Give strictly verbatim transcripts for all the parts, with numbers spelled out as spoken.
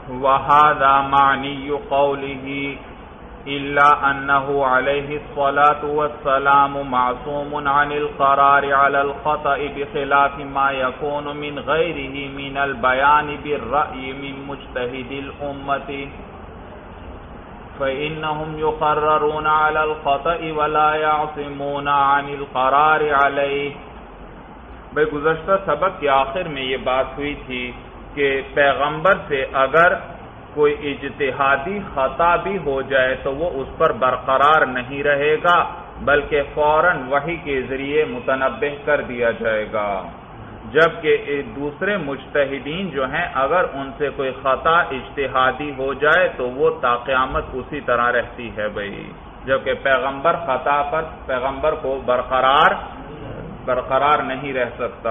وَهَذَا مَعْنِيُّ قَوْلِهِ إِلَّا أَنَّهُ عَلَيْهِ الصَّلَاةُ وَالسَّلَامُ مَعْصُومٌ عَنِ الْقَرَارِ عَلَى الْخَطَإِ بِخِلَافِ مَا يَكُونُ مِنْ غَيْرِهِ مِنَ الْبَيَانِ بِالرَّأْيِ مِنْ مُجْتَهِدِ الْأُمَّةِ فَإِنَّهُمْ يُقَرَّرُونَ عَلَى الْخَطَإِ وَلَا يَعْصِمُونَ عَنِ الْقَرَارِ عَلَيْهِ۔ بھئی گزشتہ سبق کے آخر میں یہ بات ہوئی تھی کہ پیغمبر سے اگر کوئی اجتہادی خطا بھی ہو جائے تو وہ اس پر برقرار نہیں رہے گا، بلکہ فوراً وحی کے ذریعے متنبہ کر دیا جائے گا، جبکہ دوسرے مجتہدین جو ہیں اگر ان سے کوئی خطا اجتہادی ہو جائے تو وہ تا قیامت اسی طرح رہتی ہے بھئی، جبکہ پیغمبر خطا پر پیغمبر کو برقرار برقرار نہیں رہ سکتا۔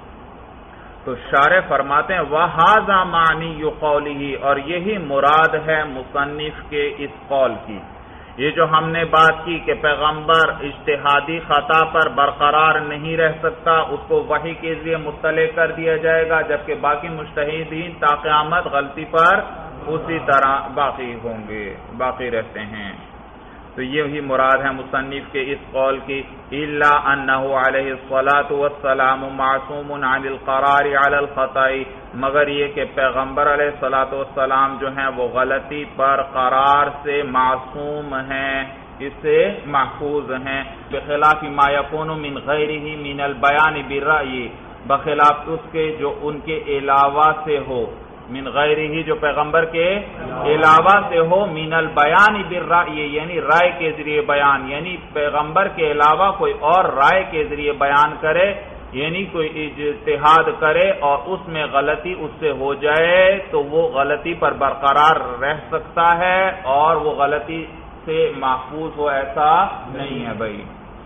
تو شارح فرماتے ہیں وَهَذَا مَعْنِيُّ قَوْلِهِ، اور یہی مراد ہے مصنف کے اس قول کی۔ یہ جو ہم نے بات کی کہ پیغمبر اجتہادی خطا پر برقرار نہیں رہ سکتا، اس کو وحی کے ذریعے مطلع کر دیا جائے گا، جبکہ باقی مجتہدین تا قیامت غلطی پر اسی طرح باقی ہوں گے، باقی رہتے ہیں۔ تو یہی مراد ہے مصنف کے اس قول کی الا انہ علیہ الصلاۃ والسلام معصوم عن القرار علی الخطأ، مگر یہ کہ پیغمبر علیہ الصلاۃ والسلام جو ہیں وہ غلطی پر قرار سے معصوم ہیں، اس سے محفوظ ہیں، بخلاف ما یکون من غیرہ من البیان بالرأی، بخلاف اس کے جو ان کے علاوہ سے ہو، من غیرہ جو پیغمبر کے علاوہ سے ہو، من البیان بالرأی یعنی رائے کے ذریعے بیان، یعنی پیغمبر کے علاوہ کوئی اور رائے کے ذریعے بیان کرے، یعنی کوئی اجتہاد کرے اور اس میں غلطی اس سے ہو جائے تو وہ غلطی پر برقرار رہ سکتا ہے اور وہ غلطی سے محفوظ ہو، ایسا نہیں ہے بھائی۔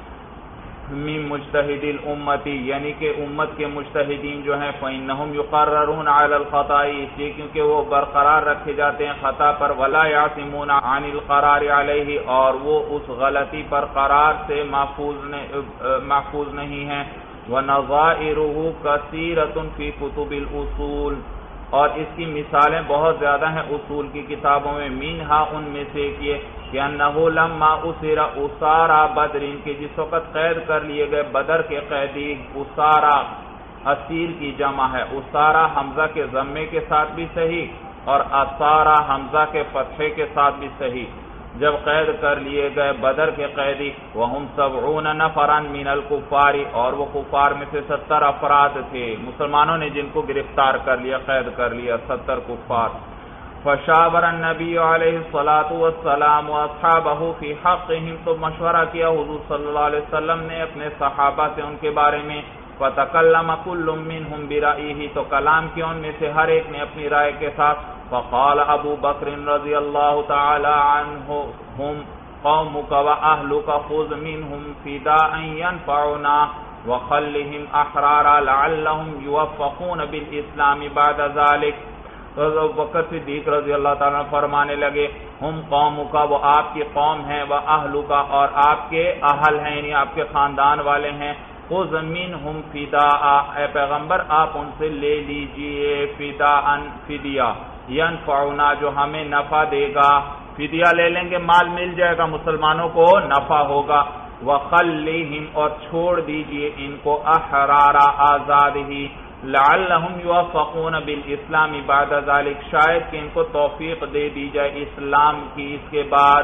من مجتہد الامتی یعنی کہ امت کے مجتہدین جو ہیں فإنہم یقررون علی الخطأ، اس لیے کیونکہ وہ برقرار رکھے جاتے ہیں خطا پر، ولا یعصمون عن القرار علیہ، اور وہ اس غلطی پر قرار سے محفوظ محفوظ نہیں ہیں۔ ونظائرہ کثیرۃ فی کتب الاصول، اور اس کی مثالیں بہت زیادہ ہیں اصول کی کتابوں میں، منہا ان میں سے ایک یہ کہ انہو لما اسر اسارا بدر، کے جس وقت قید کر لیے گئے بدر کے قیدی، اسارا اسیر کی جمع ہے، اسارا حمزہ کے ضمے کے ساتھ بھی صحیح اور اسارا حمزہ کے فتحے کے ساتھ بھی صحیح، جب قید کر لیے گئے بدر کے قیدی، وہم سبعون نفرا من الکفار، اور وہ کفار میں سے ستر افراد تھے، مسلمانوں نے جن کو گرفتار کر لیا، قید کر لیا، ستر کفار۔ فشاور النبی علیہ الصلاۃ والسلام واصحابہ فی حقہم، تو مشورہ کیا حضور صلی اللہ علیہ وسلم نے اپنے صحابہ سے ان کے بارے میں، فتکلم کل منہم برأیہ، تو کلام کیا ان میں سے ہر ایک نے اپنی رائے کے ساتھ۔ فقال ابو بکر رضی اللہ تعالی عنہم قومک واہلک خذ منہم فداء ینفعنا وخلہم احرارا لعلہم یوفقون بالاسلام بعد ذلک۔ ابو بکر صدیق رضی اللہ تعالیٰ فرمانے لگے ہم قوم کا، وہ آپ کی قوم ہے، وہ اہلو کا، اور آپ کے اہل ہیں یعنی آپ کے خاندان والے ہیں، خذ منہم فداء، اے پیغمبر آپ ان سے لے لیجئے فداء فدیہ، ینفعنا جو ہمیں نفع دے گا، فدیہ لے لیں گے مال مل جائے گا، مسلمانوں کو نفع ہوگا، وخلہم اور چھوڑ دیجئے ان کو احرارا آزاد ہی، لعلہم یوفقون بالاسلام بعد ذلك شاید کہ ان کو توفیق دے دی جائے اسلام کی اس کے بعد۔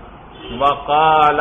وقال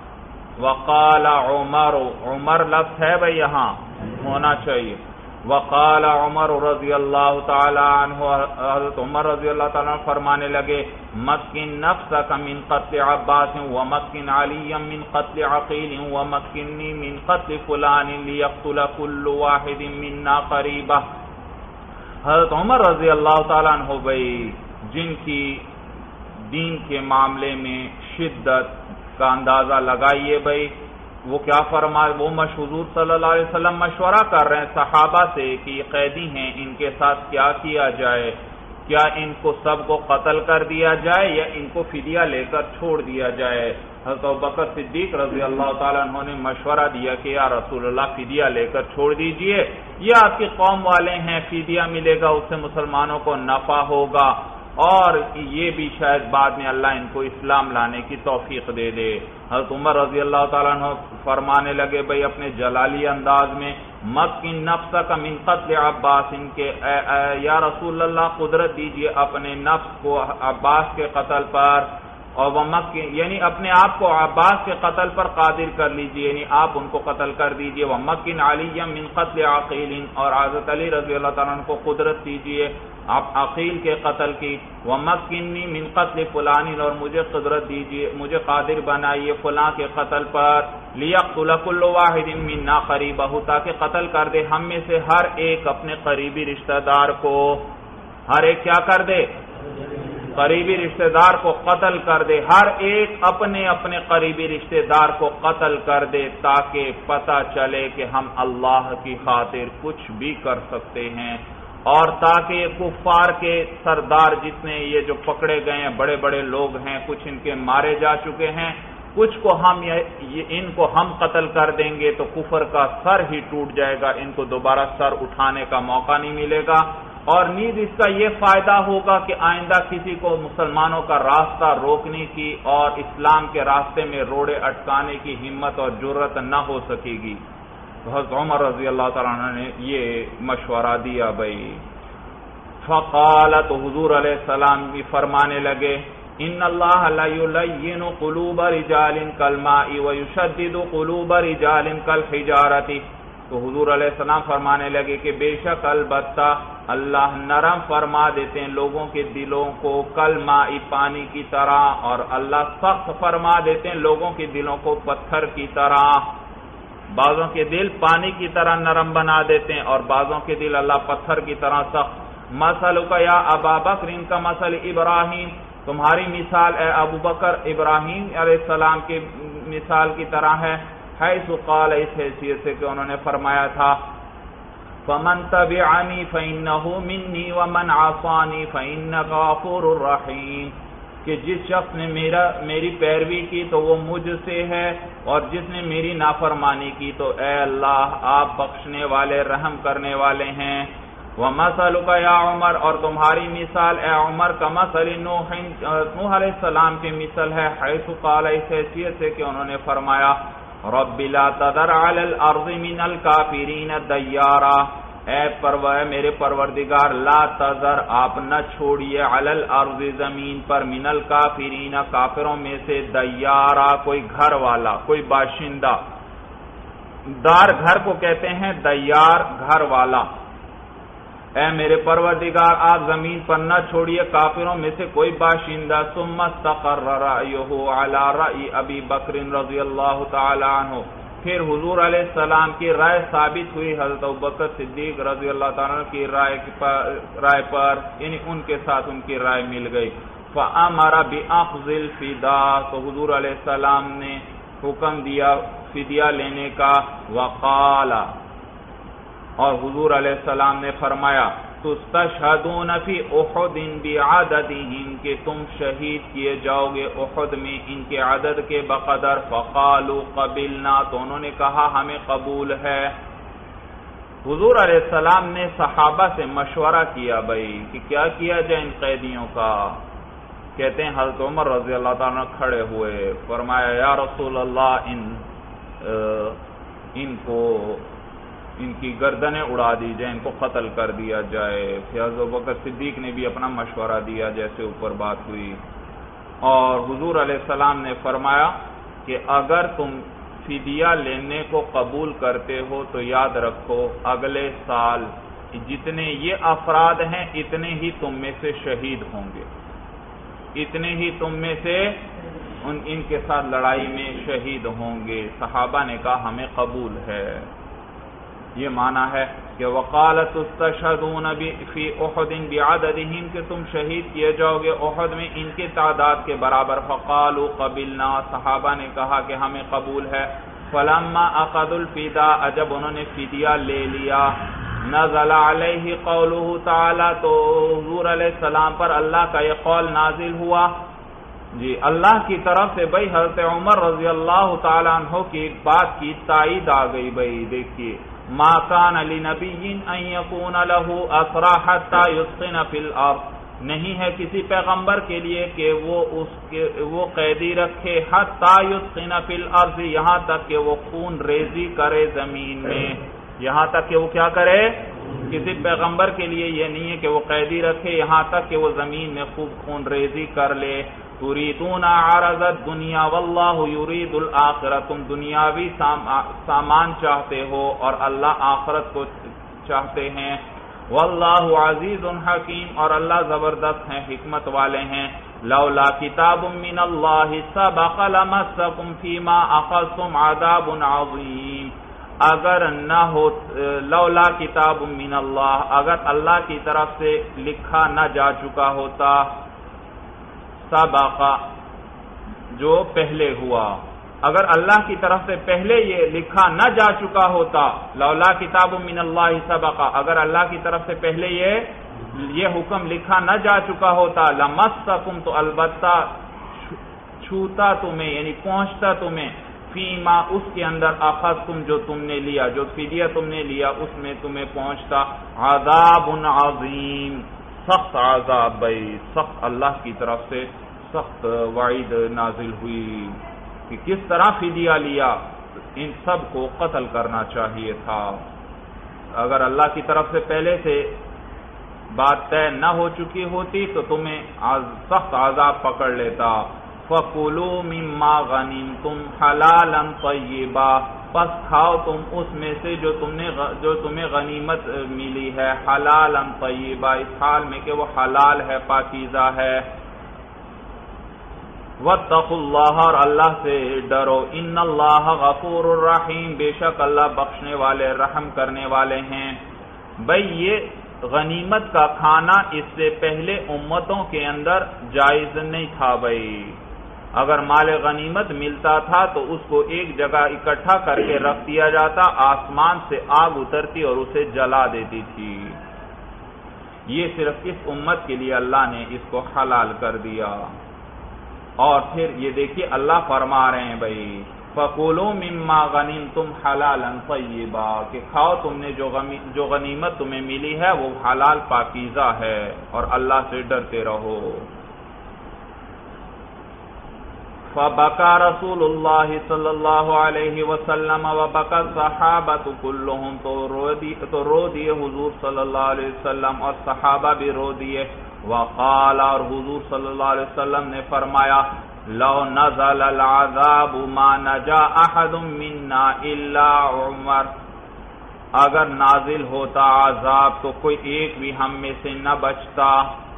وقال عمر، عمر لفظ ہے بھئی یہاں ہونا چاہیے، وقال عمر رضی اللہ تعالی عنہ، حضرت عمر رضی اللہ تعالی عنہ فرمانے لگے مکن نفسک من قتل عباس ومکن علی من قتل عقیل ومکنی من قتل فلان لیقتل کل واحد منا قریبہ۔ حضرت عمر رضی اللہ تعالی عنہ بھئی جن کی دین کے معاملے میں شدت کا اندازہ لگائیے بھئی، وہ کیا فرمائے، وہ حضور صلی اللہ علیہ وسلم مشورہ کر رہے ہیں صحابہ سے کہ یہ قیدی ہیں، ان کے ساتھ کیا کیا جائے، کیا ان کو سب کو قتل کر دیا جائے یا ان کو فدیہ لے کر چھوڑ دیا جائے۔ حضرت ابوبکر صدیق رضی اللہ تعالیٰ عنہ نے مشورہ دیا کہ یا رسول اللہ فدیہ لے کر چھوڑ دیجئے، یہ آپ کی قوم والے ہیں، فدیہ ملے گا اس سے مسلمانوں کو نفع ہوگا، اور یہ بھی شاید بعد میں اللہ ان کو اسلام لانے کی توفیق دے دے۔ حضرت عمر رضی اللہ تعالیٰ عنہ فرمانے لگے بھئی اپنے جلالی انداز میں، مکن نفسک من قتل عباس، ان کے اے اے یا رسول اللہ قدرت دیجئے اپنے نفس کو عباس کے قتل پر، اور وہ مکن یعنی اپنے آپ کو عباس کے قتل پر قادر کر لیجئے، یعنی آپ ان کو قتل کر دیجئے۔ وہ مکن علی من قتل عقیل، اور حضرت علی رضی اللہ تعالیٰ عنہ کو قدرت دیجئے آپ عقیل کے قتل کی۔ وَمَكِّنِّي مِنْ قَتْلِ فُلَانٍ، اور مجھے قدرت دیجئے، مجھے قادر بنائیے فلاں کے قتل پر۔ لِيَقْتُلَ كُلُّ وَاحِدٍ مِنَّا قَرِيبَهُ، تاکہ قتل کر دے ہم میں سے ہر ایک اپنے قریبی رشتہ دار کو، ہر ایک کیا کر دے؟ قریبی رشتہ دار کو قتل کر دے، ہر ایک اپنے اپنے قریبی رشتہ دار کو قتل کر دے، تاکہ پتہ چلے کہ ہم اللہ کی خاطر کچھ بھی کر سکتے ہیں، اور تاکہ یہ کفار کے سردار جتنے یہ جو پکڑے گئے ہیں بڑے بڑے لوگ ہیں، کچھ ان کے مارے جا چکے ہیں، کچھ کو ہم یہ ان کو ہم قتل کر دیں گے تو کفر کا سر ہی ٹوٹ جائے گا، ان کو دوبارہ سر اٹھانے کا موقع نہیں ملے گا، اور نیز اس کا یہ فائدہ ہوگا کہ آئندہ کسی کو مسلمانوں کا راستہ روکنے کی اور اسلام کے راستے میں روڑے اٹکانے کی ہمت اور جرت نہ ہو سکے گی۔ حضرت عمر رضی اللہ تعالیٰ عنہ نے یہ مشورہ دیا بھائی۔ فقال، تو حضور علیہ السلام بھی فرمانے لگے، ان اللہ لا یلین قلوب رجال کالماء ویشدد قلوب رجال کالحجارۃ، تو حضور علیہ السلام فرمانے لگے کہ بے شک البتہ اللہ نرم فرما دیتے ہیں لوگوں کے دلوں کو کالماء پانی کی طرح، اور اللہ سخت فرما دیتے ہیں لوگوں کے دلوں کو پتھر کی طرح۔ بعضوں کے دل پانی کی طرح نرم بنا دیتے ہیں اور بعضوں کے دل اللہ پتھر کی طرح سخت۔ مثلک یا ابا بکر کا مثل ابراہیم، تمہاری مثال اے ابو بکر ابراہیم علیہ السلام کی مثال کی طرح ہے، حیث قال، اس حیثیت سے کہ انہوں نے فرمایا تھا، فمن تبعنی فإنہ منی ومن عصانی فإنک غفور رحیم، کہ جس شخص نے میرا میری پیروی کی تو وہ مجھ سے ہے، اور جس نے میری نافرمانی کی تو اے اللہ آپ بخشنے والے رحم کرنے والے ہیں۔ وَمَثَلُكَ يَا عمر، اور تمہاری مثال اے عمر کا مثل نوح نوح علیہ السلام کی مثل ہے، حیث قال، اس حیثیت سے کہ انہوں نے فرمایا، رب لا تذر علی الارض من الکافرین دیارا، اے پرور میرے پروردگار، لا تذر آپ نہ چھوڑیے، علی الارض زمین پر، من الکافرین کافروں میں سے، دیارا کوئی گھر والا، کوئی باشندہ، دار گھر کو کہتے ہیں، دیار گھر والا، اے میرے پروردگار آپ زمین پر نہ چھوڑیے کافروں میں سے کوئی باشندہ۔ ثم استقر رأیہ علی رأی ابی بکر رضی اللہ تعالی عنہ، پھر حضور علیہ السلام کی رائے ثابت ہوئی حضرت ابوبکر صدیق رضی اللہ تعالی عنہ کی رائے پر رائے پر یعنی ان کے ساتھ ان کی رائے مل گئی۔ فأمر بأخذ الفداء، تو حضور علیہ السلام نے حکم دیا فدیہ لینے کا۔ وقال، اور حضور علیہ السلام نے فرمایا، تستشہدون فی احد بعددہم، کہ تم شہید کیے جاؤ گے احد میں ان کے عدد کے بقدر۔ فقالوا قبلنا، تو انہوں نے کہا ہمیں قبول ہے۔ حضور علیہ السلام نے صحابہ سے مشورہ کیا بھائی کہ کیا کیا جائے ان قیدیوں کا۔ کہتے ہیں حضرت عمر رضی اللہ تعالیٰ کھڑے ہوئے، فرمایا یا رسول اللہ ان ان کو ان کی گردنیں اڑا دی جائے، ان کو قتل کر دیا جائے۔ پھر حضرت ابوبکر صدیق نے بھی اپنا مشورہ دیا جیسے اوپر بات ہوئی، اور حضور علیہ السلام نے فرمایا کہ اگر تم فدیہ لینے کو قبول کرتے ہو تو یاد رکھو اگلے سال جتنے یہ افراد ہیں اتنے ہی تم میں سے شہید ہوں گے، اتنے ہی تم میں سے ان ان کے ساتھ لڑائی میں شہید ہوں گے۔ صحابہ نے کہا ہمیں قبول ہے۔ یہ معنی ہے کہ وقالت تستشہدون فی احد بعددہم، کہ تم شہید کیے جاؤ گے احد میں ان کے تعداد کے برابر۔ فقالوا قبلنا، صحابہ نے کہا کہ ہمیں قبول ہے۔ فلما اخذوا الفداء، جب انہوں نے فدیہ لے لیا، نزل علیہ قولہ تعالی، تو حضور علیہ السلام پر اللہ کا یہ قول نازل ہوا، جی اللہ کی طرف سے بھائی حضرت عمر رضی اللہ تعالیٰ عنہ کی ایک بات کی تائید آ گئی۔ بھائی دیکھیے، ما کان لنبی ان یکون له اسرى حتى یسخن فی الارض، نہیں ہے کسی پیغمبر کے لیے کہ وہ اس کے وہ قیدی رکھے حتی یسقن فی الارض، یہاں تک کہ وہ خون ریزی کرے زمین میں، یہاں تک کہ وہ کیا کرے، کسی پیغمبر کے لیے یہ نہیں ہے کہ وہ قیدی رکھے یہاں تک کہ وہ زمین میں خوب خون ریزی کر لے۔ تریدون عرض الدنیا واللہ یرید الآخرہ، تم دنیاوی سامان چاہتے ہو اور اللہ آخرت کو چاہتے ہیں۔ واللہ عزیز حکیم، اور اللہ زبردست ہیں، حکمت والے ہیں۔ لولا کتاب من اللہ سبق لمسکم فیما اخذتم عذاب عظیم، اگر نہ ہو لولا کتاب من اللہ، اگر اللہ کی طرف سے لکھا نہ جا چکا ہوتا، سبق جو پہلے ہوا، اگر اللہ کی طرف سے پہلے یہ لکھا نہ جا چکا ہوتا، لولا کتاب من اللہ سبق، اگر اللہ کی طرف سے پہلے یہ یہ حکم لکھا نہ جا چکا ہوتا، لمسکم، تو البتہ چھوتا تمہیں، یعنی پہنچتا تمہیں، فیما اس کے اندر اخذتم جو تم نے لیا، جو فدیہ تم نے لیا اس میں تمہیں پہنچتا، عذاب عظیم، سخت عذاب بھائی، سخت اللہ کی طرف سے سخت وعید نازل ہوئی کہ کس طرح فدیہ لیا، ان سب کو قتل کرنا چاہیے تھا۔ اگر اللہ کی طرف سے پہلے سے بات طے نہ ہو چکی ہوتی تو تمہیں سخت عذاب پکڑ لیتا۔ فَكُلُوا مِمَّا غَنِمْتُمْ حَلَالًا طَيِّبًا، پس کھاؤ تم اس میں سے جو تم نے جو تمہیں غنیمت ملی ہے، حلالا طیبا، اس حال میں کہ وہ حلال ہے، پاکیزہ ہے۔ واتقوا اللہ، اور اللہ سے ڈرو، ان اللہ غفور الرحیم، بے شک اللہ بخشنے والے رحم کرنے والے ہیں۔ بھئی یہ غنیمت کا کھانا اس سے پہلے امتوں کے اندر جائز نہیں تھا بھئی، اگر مال غنیمت ملتا تھا تو اس کو ایک جگہ اکٹھا کر کے رکھ دیا جاتا، آسمان سے آگ اترتی اور اسے جلا دیتی تھی۔ یہ صرف اس امت کے لیے اللہ نے اس کو حلال کر دیا۔ اور پھر یہ دیکھیے اللہ فرما رہے ہیں بھائی فَكُلُوا مِمَّا غَنِمْتُمْ حَلَالًا طَيِّبًا، کہ کھاؤ تم نے جو غنیمت تمہیں ملی ہے وہ حلال پاکیزہ ہے، اور اللہ سے ڈرتے رہو۔ فَبَكَى رَسُولُ اللَّهِ صلی اللہ علیہ وسلم وَبَكَى الصَّحَابَةُ كُلُّهُمْ، تو رو دیے حضور صلی اللہ علیہ وسلم اور صحابہ بھی رو دیے۔ وقال، اور حضور صلی اللہ علیہ وسلم نے فرمایا، لو نزل العذاب ما نجا احد منا الا عمر، اگر نازل ہوتا عذاب تو کوئی ایک بھی ہم میں سے نہ بچتا،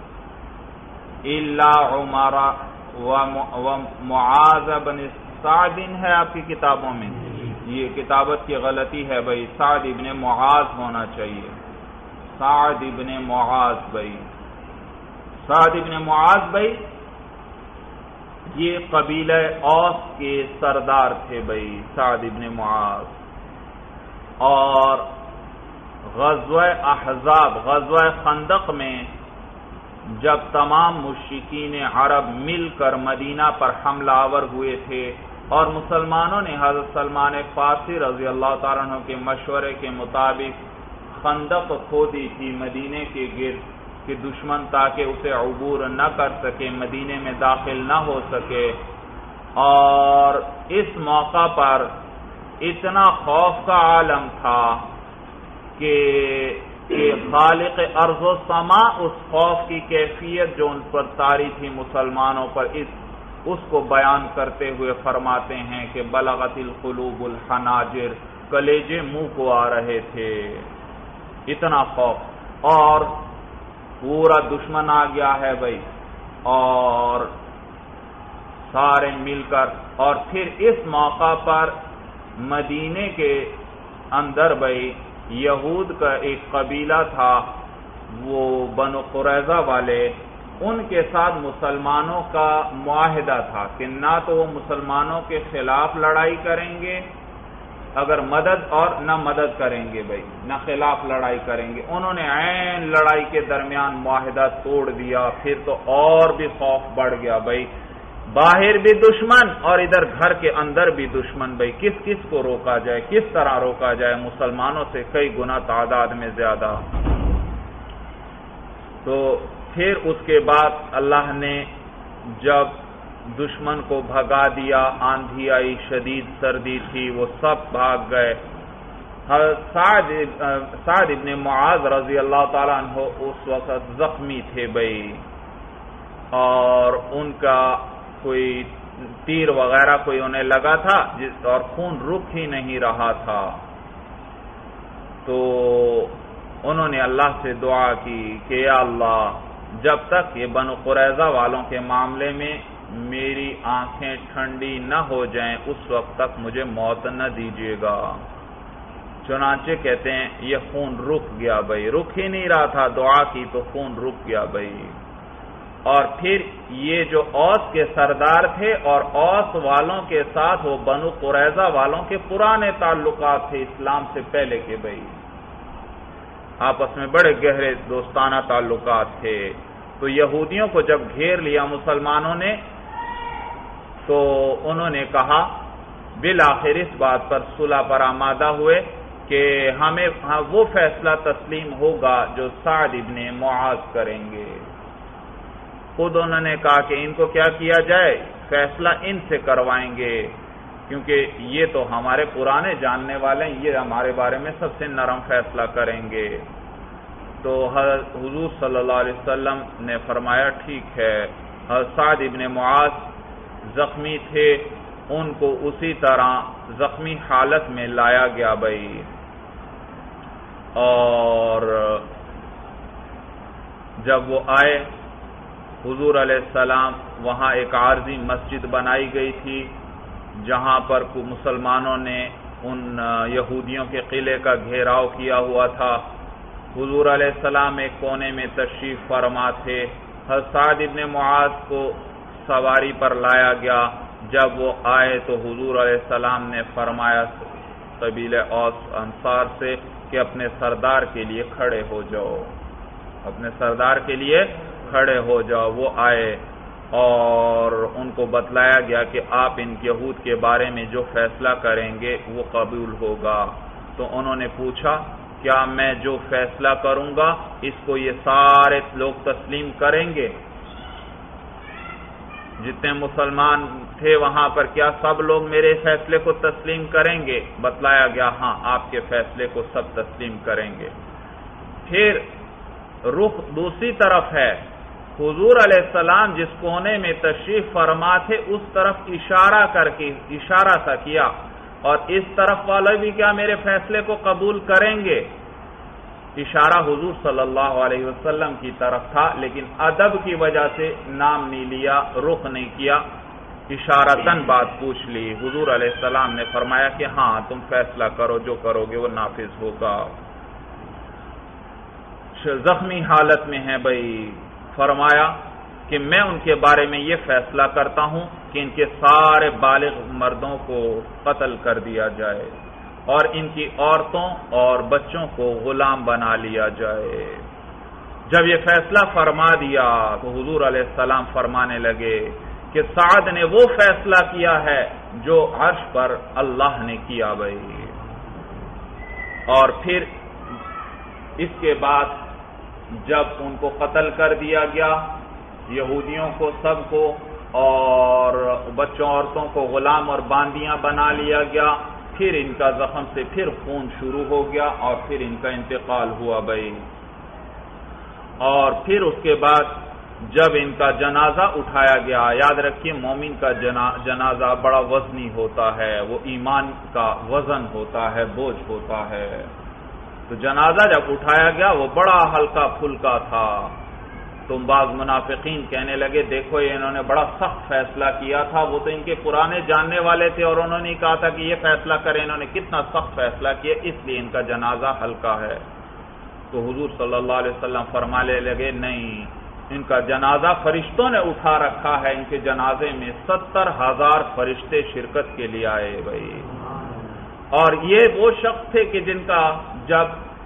الا عمر و معاذ بن سعد ہے آپ کی کتابوں میں، یہ کتابت کی غلطی ہے بھائی، سعد ابن معاذ ہونا چاہیے، سعد ابن معاذ بھائی، سعد ابن معاذ بھائی یہ قبیلہ اوس کے سردار تھے بھائی، سعد ابن معاذ۔ اور غزوہ احزاب، غزوہ خندق میں جب تمام مشرکین عرب مل کر مدینہ پر حملہ آور ہوئے تھے اور مسلمانوں نے حضرت سلمان فارسی رضی اللہ تعالیٰ عنہ کے مشورے کے مطابق خندق کھودی تھی مدینے کے گرد کہ دشمن تاکہ اسے عبور نہ کر سکے، مدینے میں داخل نہ ہو سکے، اور اس موقع پر اتنا خوف کا عالم تھا کہ کہ خالق ارض و سما اس خوف کی کیفیت جو ان پر طاری تھی مسلمانوں پر، اس اس کو بیان کرتے ہوئے فرماتے ہیں کہ بلغت القلوب الحناجر، کلیجے منہ کو آ رہے تھے، اتنا خوف، اور پورا دشمن آ گیا ہے بھائی، اور سارے مل کر، اور پھر اس موقع پر مدینے کے اندر بھائی یہود کا ایک قبیلہ تھا، وہ بنو قریظہ والے، ان کے ساتھ مسلمانوں کا معاہدہ تھا کہ نہ تو وہ مسلمانوں کے خلاف لڑائی کریں گے اگر مدد، اور نہ مدد کریں گے بھائی، نہ خلاف لڑائی کریں گے۔ انہوں نے عین لڑائی کے درمیان معاہدہ توڑ دیا، پھر تو اور بھی خوف بڑھ گیا بھائی، باہر بھی دشمن اور ادھر گھر کے اندر بھی دشمن بھائی، کس کس کو روکا جائے، کس طرح روکا جائے، مسلمانوں سے کئی گنا تعداد میں زیادہ۔ تو پھر اس کے بعد اللہ نے جب دشمن کو بھگا دیا، آندھی آئی، شدید سردی تھی، وہ سب بھاگ گئے۔ سعد سعد ابن معاذ رضی اللہ تعالیٰ عنہ اس وقت زخمی تھے بھائی، اور ان کا کوئی تیر وغیرہ کوئی انہیں لگا تھا اور خون رک ہی نہیں رہا تھا، تو انہوں نے اللہ سے دعا کی کہ یا اللہ جب تک یہ بنو قریظہ والوں کے معاملے میں میری آنکھیں ٹھنڈی نہ ہو جائیں اس وقت تک مجھے موت نہ دیجیے گا۔ چنانچہ کہتے ہیں یہ خون رک گیا بھائی، رک ہی نہیں رہا تھا، دعا کی تو خون رک گیا بھائی۔ اور پھر یہ جو اوس کے سردار تھے اور اوس والوں کے ساتھ وہ بنو قریظہ والوں کے پرانے تعلقات تھے اسلام سے پہلے کے بھائی، آپس میں بڑے گہرے دوستانہ تعلقات تھے۔ تو یہودیوں کو جب گھیر لیا مسلمانوں نے تو انہوں نے کہا، بالآخر اس بات پر صلح پر آمادہ ہوئے کہ ہمیں وہ فیصلہ تسلیم ہوگا جو سعد ابن معاذ کریں گے۔ خود انہوں نے کہا کہ ان کو کیا کیا جائے، فیصلہ ان سے کروائیں گے، کیونکہ یہ تو ہمارے پرانے جاننے والے ہیں، یہ ہمارے بارے میں سب سے نرم فیصلہ کریں گے۔ تو حضور صلی اللہ علیہ وسلم نے فرمایا ٹھیک ہے۔ سعد ابن معاذ زخمی تھے، ان کو اسی طرح زخمی حالت میں لایا گیا بھائی، اور جب وہ آئے حضور علیہ السلام، وہاں ایک عارضی مسجد بنائی گئی تھی جہاں پر مسلمانوں نے ان یہودیوں کے قلعے کا گھیراؤ کیا ہوا تھا۔ حضور علیہ السلام ایک کونے میں تشریف فرما تھے۔ حضرت سعد ابن معاذ کو سواری پر لایا گیا۔ جب وہ آئے تو حضور علیہ السلام نے فرمایا قبیلہ اوس انصار سے کہ اپنے سردار کے لیے کھڑے ہو جاؤ، اپنے سردار کے لیے کھڑے ہو جاؤ۔ وہ آئے اور ان کو بتلایا گیا کہ آپ ان یہود کے بارے میں جو فیصلہ کریں گے وہ قبول ہوگا۔ تو انہوں نے پوچھا کیا میں جو فیصلہ کروں گا اس کو یہ سارے لوگ تسلیم کریں گے؟ جتنے مسلمان تھے وہاں پر کیا سب لوگ میرے فیصلے کو تسلیم کریں گے؟ بتلایا گیا ہاں آپ کے فیصلے کو سب تسلیم کریں گے۔ پھر رخ دوسری طرف ہے، حضور علیہ السلام جس کونے میں تشریف فرما تھے اس طرف اشارہ کر کے اشارہ سا کیا، اور اس طرف والے بھی کیا میرے فیصلے کو قبول کریں گے؟ اشارہ حضور صلی اللہ علیہ وسلم کی طرف تھا، لیکن ادب کی وجہ سے نام نہیں لیا، رخ نہیں کیا، اشارتاً بات پوچھ لی۔ حضور علیہ السلام نے فرمایا کہ ہاں تم فیصلہ کرو، جو کرو گے وہ نافذ ہوگا۔ زخمی حالت میں ہیں بھائی، فرمایا کہ میں ان کے بارے میں یہ فیصلہ کرتا ہوں کہ ان کے سارے بالغ مردوں کو قتل کر دیا جائے اور ان کی عورتوں اور بچوں کو غلام بنا لیا جائے۔ جب یہ فیصلہ فرما دیا تو حضور علیہ السلام فرمانے لگے کہ سعد نے وہ فیصلہ کیا ہے جو عرش پر اللہ نے کیا بھائی۔ اور پھر اس کے بعد جب ان کو قتل کر دیا گیا، یہودیوں کو سب کو، اور بچوں عورتوں کو غلام اور باندیاں بنا لیا گیا، پھر ان کا زخم سے پھر خون شروع ہو گیا اور پھر ان کا انتقال ہوا بھائی۔ اور پھر اس کے بعد جب ان کا جنازہ اٹھایا گیا، یاد رکھیے مومن کا جنازہ بڑا وزنی ہوتا ہے، وہ ایمان کا وزن ہوتا ہے، بوجھ ہوتا ہے۔ تو جنازہ جب اٹھایا گیا وہ بڑا ہلکا پھلکا تھا۔ تو بعض منافقین کہنے لگے دیکھو یہ انہوں نے بڑا سخت فیصلہ کیا تھا، وہ تو ان کے پرانے جاننے والے تھے اور انہوں نے کہا تھا کہ یہ فیصلہ کریں، انہوں نے کتنا سخت فیصلہ کیا، اس لیے ان کا جنازہ ہلکا ہے۔ تو حضور صلی اللہ علیہ وسلم فرمانے لگے نہیں، ان کا جنازہ فرشتوں نے اٹھا رکھا ہے، ان کے جنازے میں ستر ہزار فرشتے شرکت کے لیے آئے بھائی۔ اور یہ وہ شخص تھے کہ جن کا جب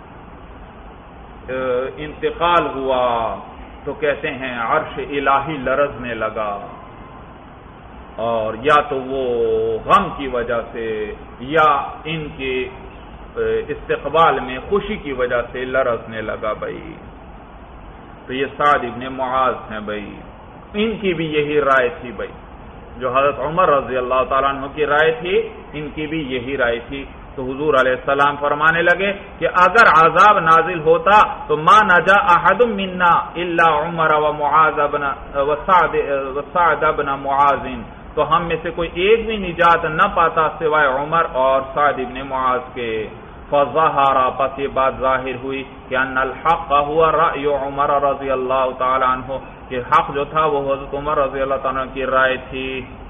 انتقال ہوا تو کہتے ہیں عرش الہی لرزنے لگا، اور یا تو وہ غم کی وجہ سے یا ان کے استقبال میں خوشی کی وجہ سے لرزنے لگا بھائی۔ تو یہ سعد ابن معاذ ہیں بھائی، ان کی بھی یہی رائے تھی بھائی، جو حضرت عمر رضی اللہ تعالیٰ عنہ کی رائے تھی ان کی بھی یہی رائے تھی۔ تو حضور علیہ السلام فرمانے لگے کہ اگر عذاب نازل ہوتا تو ما نجا احد منا الا عمر ومعاذ بن وسعد وسعد بن معاذ، تو ہم میں سے کوئی ایک بھی نجات نہ پاتا سوائے عمر اور سعد ابن معاذ کے۔ فظہر، پس یہ بات ظاہر ہوئی کہ ان الحق هو رأی عمر رضی اللہ تعالی عنہ، کہ حق جو تھا وہ حضرت عمر رضی اللہ تعالی عنہ کی رائے تھی۔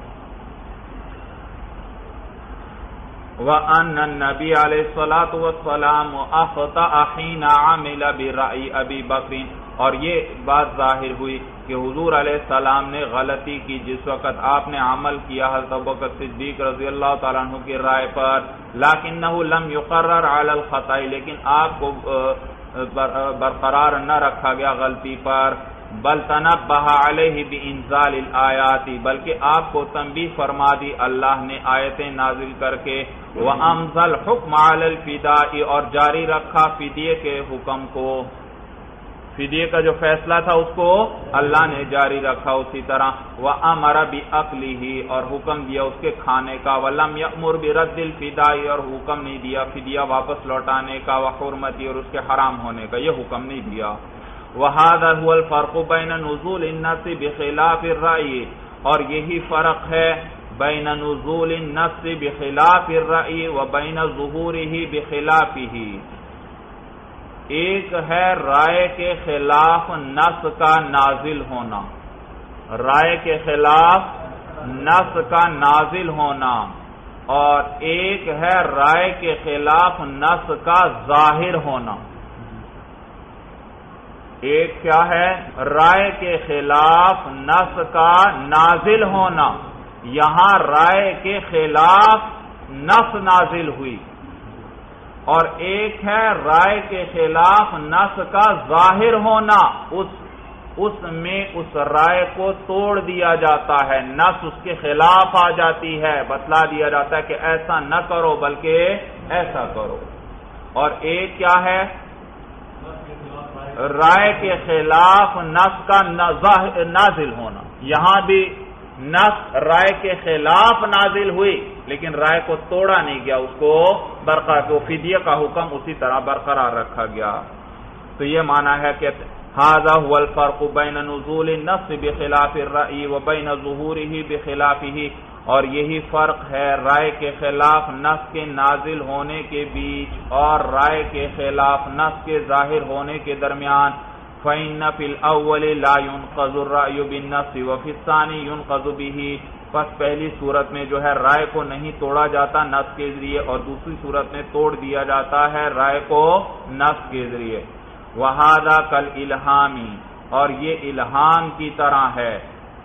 وَأَنَّ النَّبِيَّ عَلَيْهِ الصَّلَاةُ وَالسَّلَامُ أَخْطَأَ حِينَ عَمِلَ بِرَأْيِ أَبِي بَكْرٍ، اور یہ بات ظاہر ہوئی کہ حضور علیہ السلام نے غلطی کی جس وقت آپ نے عمل کیا حضرت ابوبکر صدیق رضی اللہ تعالیٰ عنہ کی رائے پر، لَكِنَّهُ لَمْ يُقَرَّرْ عَلَى الْخَطَأِ، لیکن آپ کو برقرار نہ رکھا گیا غلطی پر، بل تنبہ علیہ بانزال الآیات، بلکہ آپ کو تنبیہ فرما دی اللہ نے آیتیں نازل کر کے، وانزل حکم علی الفداء، اور جاری رکھا فدیے کے حکم کو، فدیے کا جو فیصلہ تھا اس کو اللہ نے جاری رکھا اسی طرح، وامر باکلہ، اور حکم دیا اس کے کھانے کا، ولم یامر برد الفداء، اور حکم نہیں دیا فدیہ واپس لوٹانے کا، وحرمتی، اور اس کے حرام ہونے کا، یہ حکم نہیں دیا۔ وَهَذَا هُوَ الْفَرْقُ بَيْنَ نُزُولِ النَّصِّ بِخِلَافِ الرَّأْيِ، اور یہی فرق ہے بین نزول النص بخلاف الرأی و بین ظہورہ بخلافہ، ایک ہے رائے کے خلاف نص کا نازل ہونا، رائے کے خلاف نص کا نازل ہونا، اور ایک ہے رائے کے خلاف نص کا ظاہر ہونا۔ ایک کیا ہے؟ رائے کے خلاف نص کا نازل ہونا، یہاں رائے کے خلاف نص نازل ہوئی، اور ایک ہے رائے کے خلاف نص کا ظاہر ہونا، اس اس میں اس رائے کو توڑ دیا جاتا ہے، نص اس کے خلاف آ جاتی ہے، بتلا دیا جاتا ہے کہ ایسا نہ کرو بلکہ ایسا کرو۔ اور ایک کیا ہے؟ رائے کے خلاف نص کا نازل ہونا، یہاں بھی نص رائے کے خلاف نازل ہوئی لیکن رائے کو توڑا نہیں گیا، اس کو برقرار، تو فدیہ کا حکم اسی طرح برقرار رکھا گیا۔ تو یہ معنی ہے کہ هذا هو الفرق بین نزول النص بخلاف الرأی و بین ظہورہ بخلافہ، اور یہی فرق ہے رائے کے خلاف نص کے نازل ہونے کے بیچ اور رائے کے خلاف نص کے ظاہر ہونے کے درمیان۔ فَإِنَّ فِي الْأَوَّلِ لَا يُنْقَضُ الرَّأْيُ بِالنَّصِّ وَفِي الثَّانِي يُنْقَضُ بِهِ، پس پہلی صورت میں جو ہے رائے کو نہیں توڑا جاتا نص کے ذریعے، اور دوسری صورت میں توڑ دیا جاتا ہے رائے کو نص کے ذریعے۔ وَهَذَا كَالْإِلْهَامِ، اور یہ الہام کی طرح ہے۔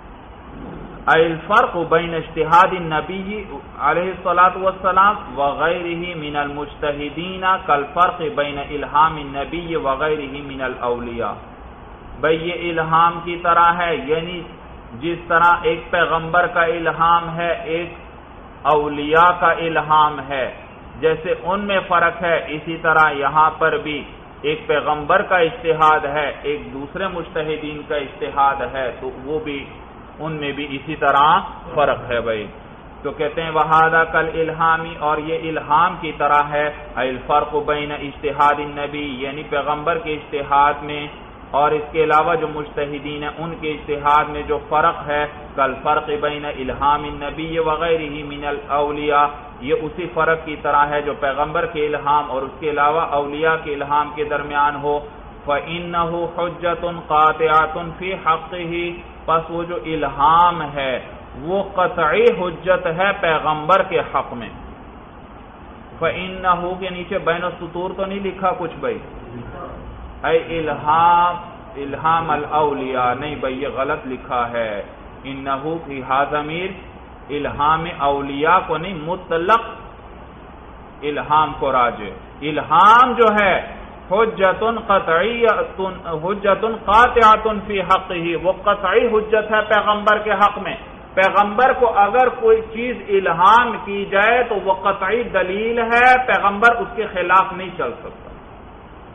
الفرق بین اجتہاد النبی علیہ الصلاۃ والسلام وغیرہ من المجتہدین کالفرق بین الہام النبی وغیرہ من الاولیاء، بھئی یہ الہام کی طرح ہے، یعنی جس طرح ایک پیغمبر کا الہام ہے ایک اولیاء کا الہام ہے، جیسے ان میں فرق ہے اسی طرح یہاں پر بھی ایک پیغمبر کا اجتہاد ہے ایک دوسرے مجتہدین کا اجتہاد ہے، تو وہ بھی ان میں بھی اسی طرح فرق ہے بھائی۔ تو کہتے ہیں وَهَذَا كَالْإِلْهَامِ، اور یہ الہام کی طرح ہے، الفرق بین اجتہاد النبی، یعنی پیغمبر کے اجتہاد میں اور اس کے علاوہ جو مجتہدین ہیں ان کے اجتہاد میں جو فرق ہے، کالفرق بین الہام النبی وغیرہ من الاولیاء، یہ اسی فرق کی طرح ہے جو پیغمبر کے الہام اور اس کے علاوہ اولیاء کے الہام کے درمیان ہو۔ فَإِنَّهُ حُجَّةٌ قَاطِعَةٌ فِي حَقِّهِ، پس وہ جو الہام ہے وہ قطعی حجت ہے پیغمبر کے حق میں۔ فَإِنَّهُ کے نیچے بین السطور تو نہیں لکھا کچھ بھائی، اے الہام الہام الاولیاء، نہیں بھائی یہ غلط لکھا ہے، انہو کی ہا ضمیر الہام اولیاء کو نہیں مطلق الہام کو راجع، الہام جو ہے حجت قطعیۃ حجت قاطعۃ فی حقہ، وہ قطعی حجت ہے پیغمبر کے حق میں، پیغمبر کو اگر کوئی چیز الہام کی جائے تو وہ قطعی دلیل ہے، پیغمبر اس کے خلاف نہیں چل سکتا۔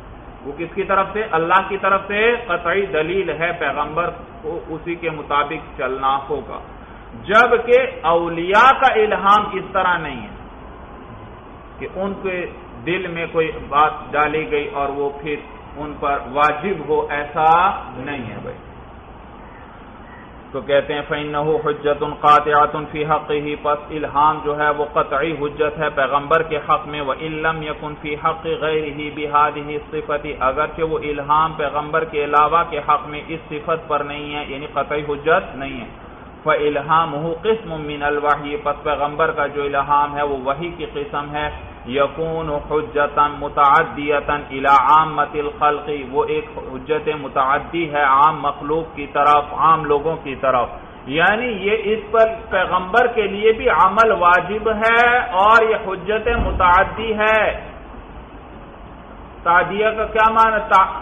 وہ کس کی طرف سے؟ اللہ کی طرف سے قطعی دلیل ہے، پیغمبر کو اسی کے مطابق چلنا ہوگا. جبکہ اولیاء کا الہام اس طرح نہیں ہے کہ ان کے دل میں کوئی بات ڈالی گئی اور وہ پھر ان پر واجب ہو، ایسا نہیں ہے بھائی. تو کہتے ہیں فَإِنَّهُ حُجَّةٌ قَاطِعَةٌ فِي حَقِّهِ، پس الہام جو ہے وہ قطعی حجت ہے پیغمبر کے حق میں. وَإِن لَّمْ يَكُنْ فِي حَقِّ غَيْرِهِ بِهَذِهِ الصِّفَةِ، اگرچہ وہ الہام پیغمبر کے علاوہ کے حق میں اس صفت پر نہیں ہے، یعنی قطعی حجت نہیں ہے. فَإِلْهَامُهُ قِسْمٌ مِّنَ الْوَحْيِ، پس پیغمبر کا جو الہام ہے وہ وحی کی قسم ہے. یکون حجتا متعدیتا الی عامۃ الخلق، وہ ایک حجت متعدی ہے عام مخلوق کی طرف، عام لوگوں کی طرف. یعنی یہ اس پر پیغمبر کے لیے بھی عمل واجب ہے اور یہ حجت متعدی ہے. تعدیہ کا کیا معنی؟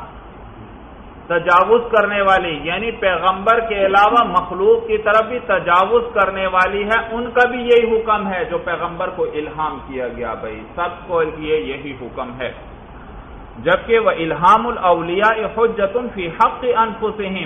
تجاوز کرنے والی، یعنی پیغمبر کے علاوہ مخلوق کی طرف بھی تجاوز کرنے والی ہے. ان کا بھی یہی حکم ہے جو پیغمبر کو الہام کیا گیا، بھائی سب کو لیے یہی حکم ہے. جبکہ وہ الہام الاولیاء حجت فی حق انفسہم،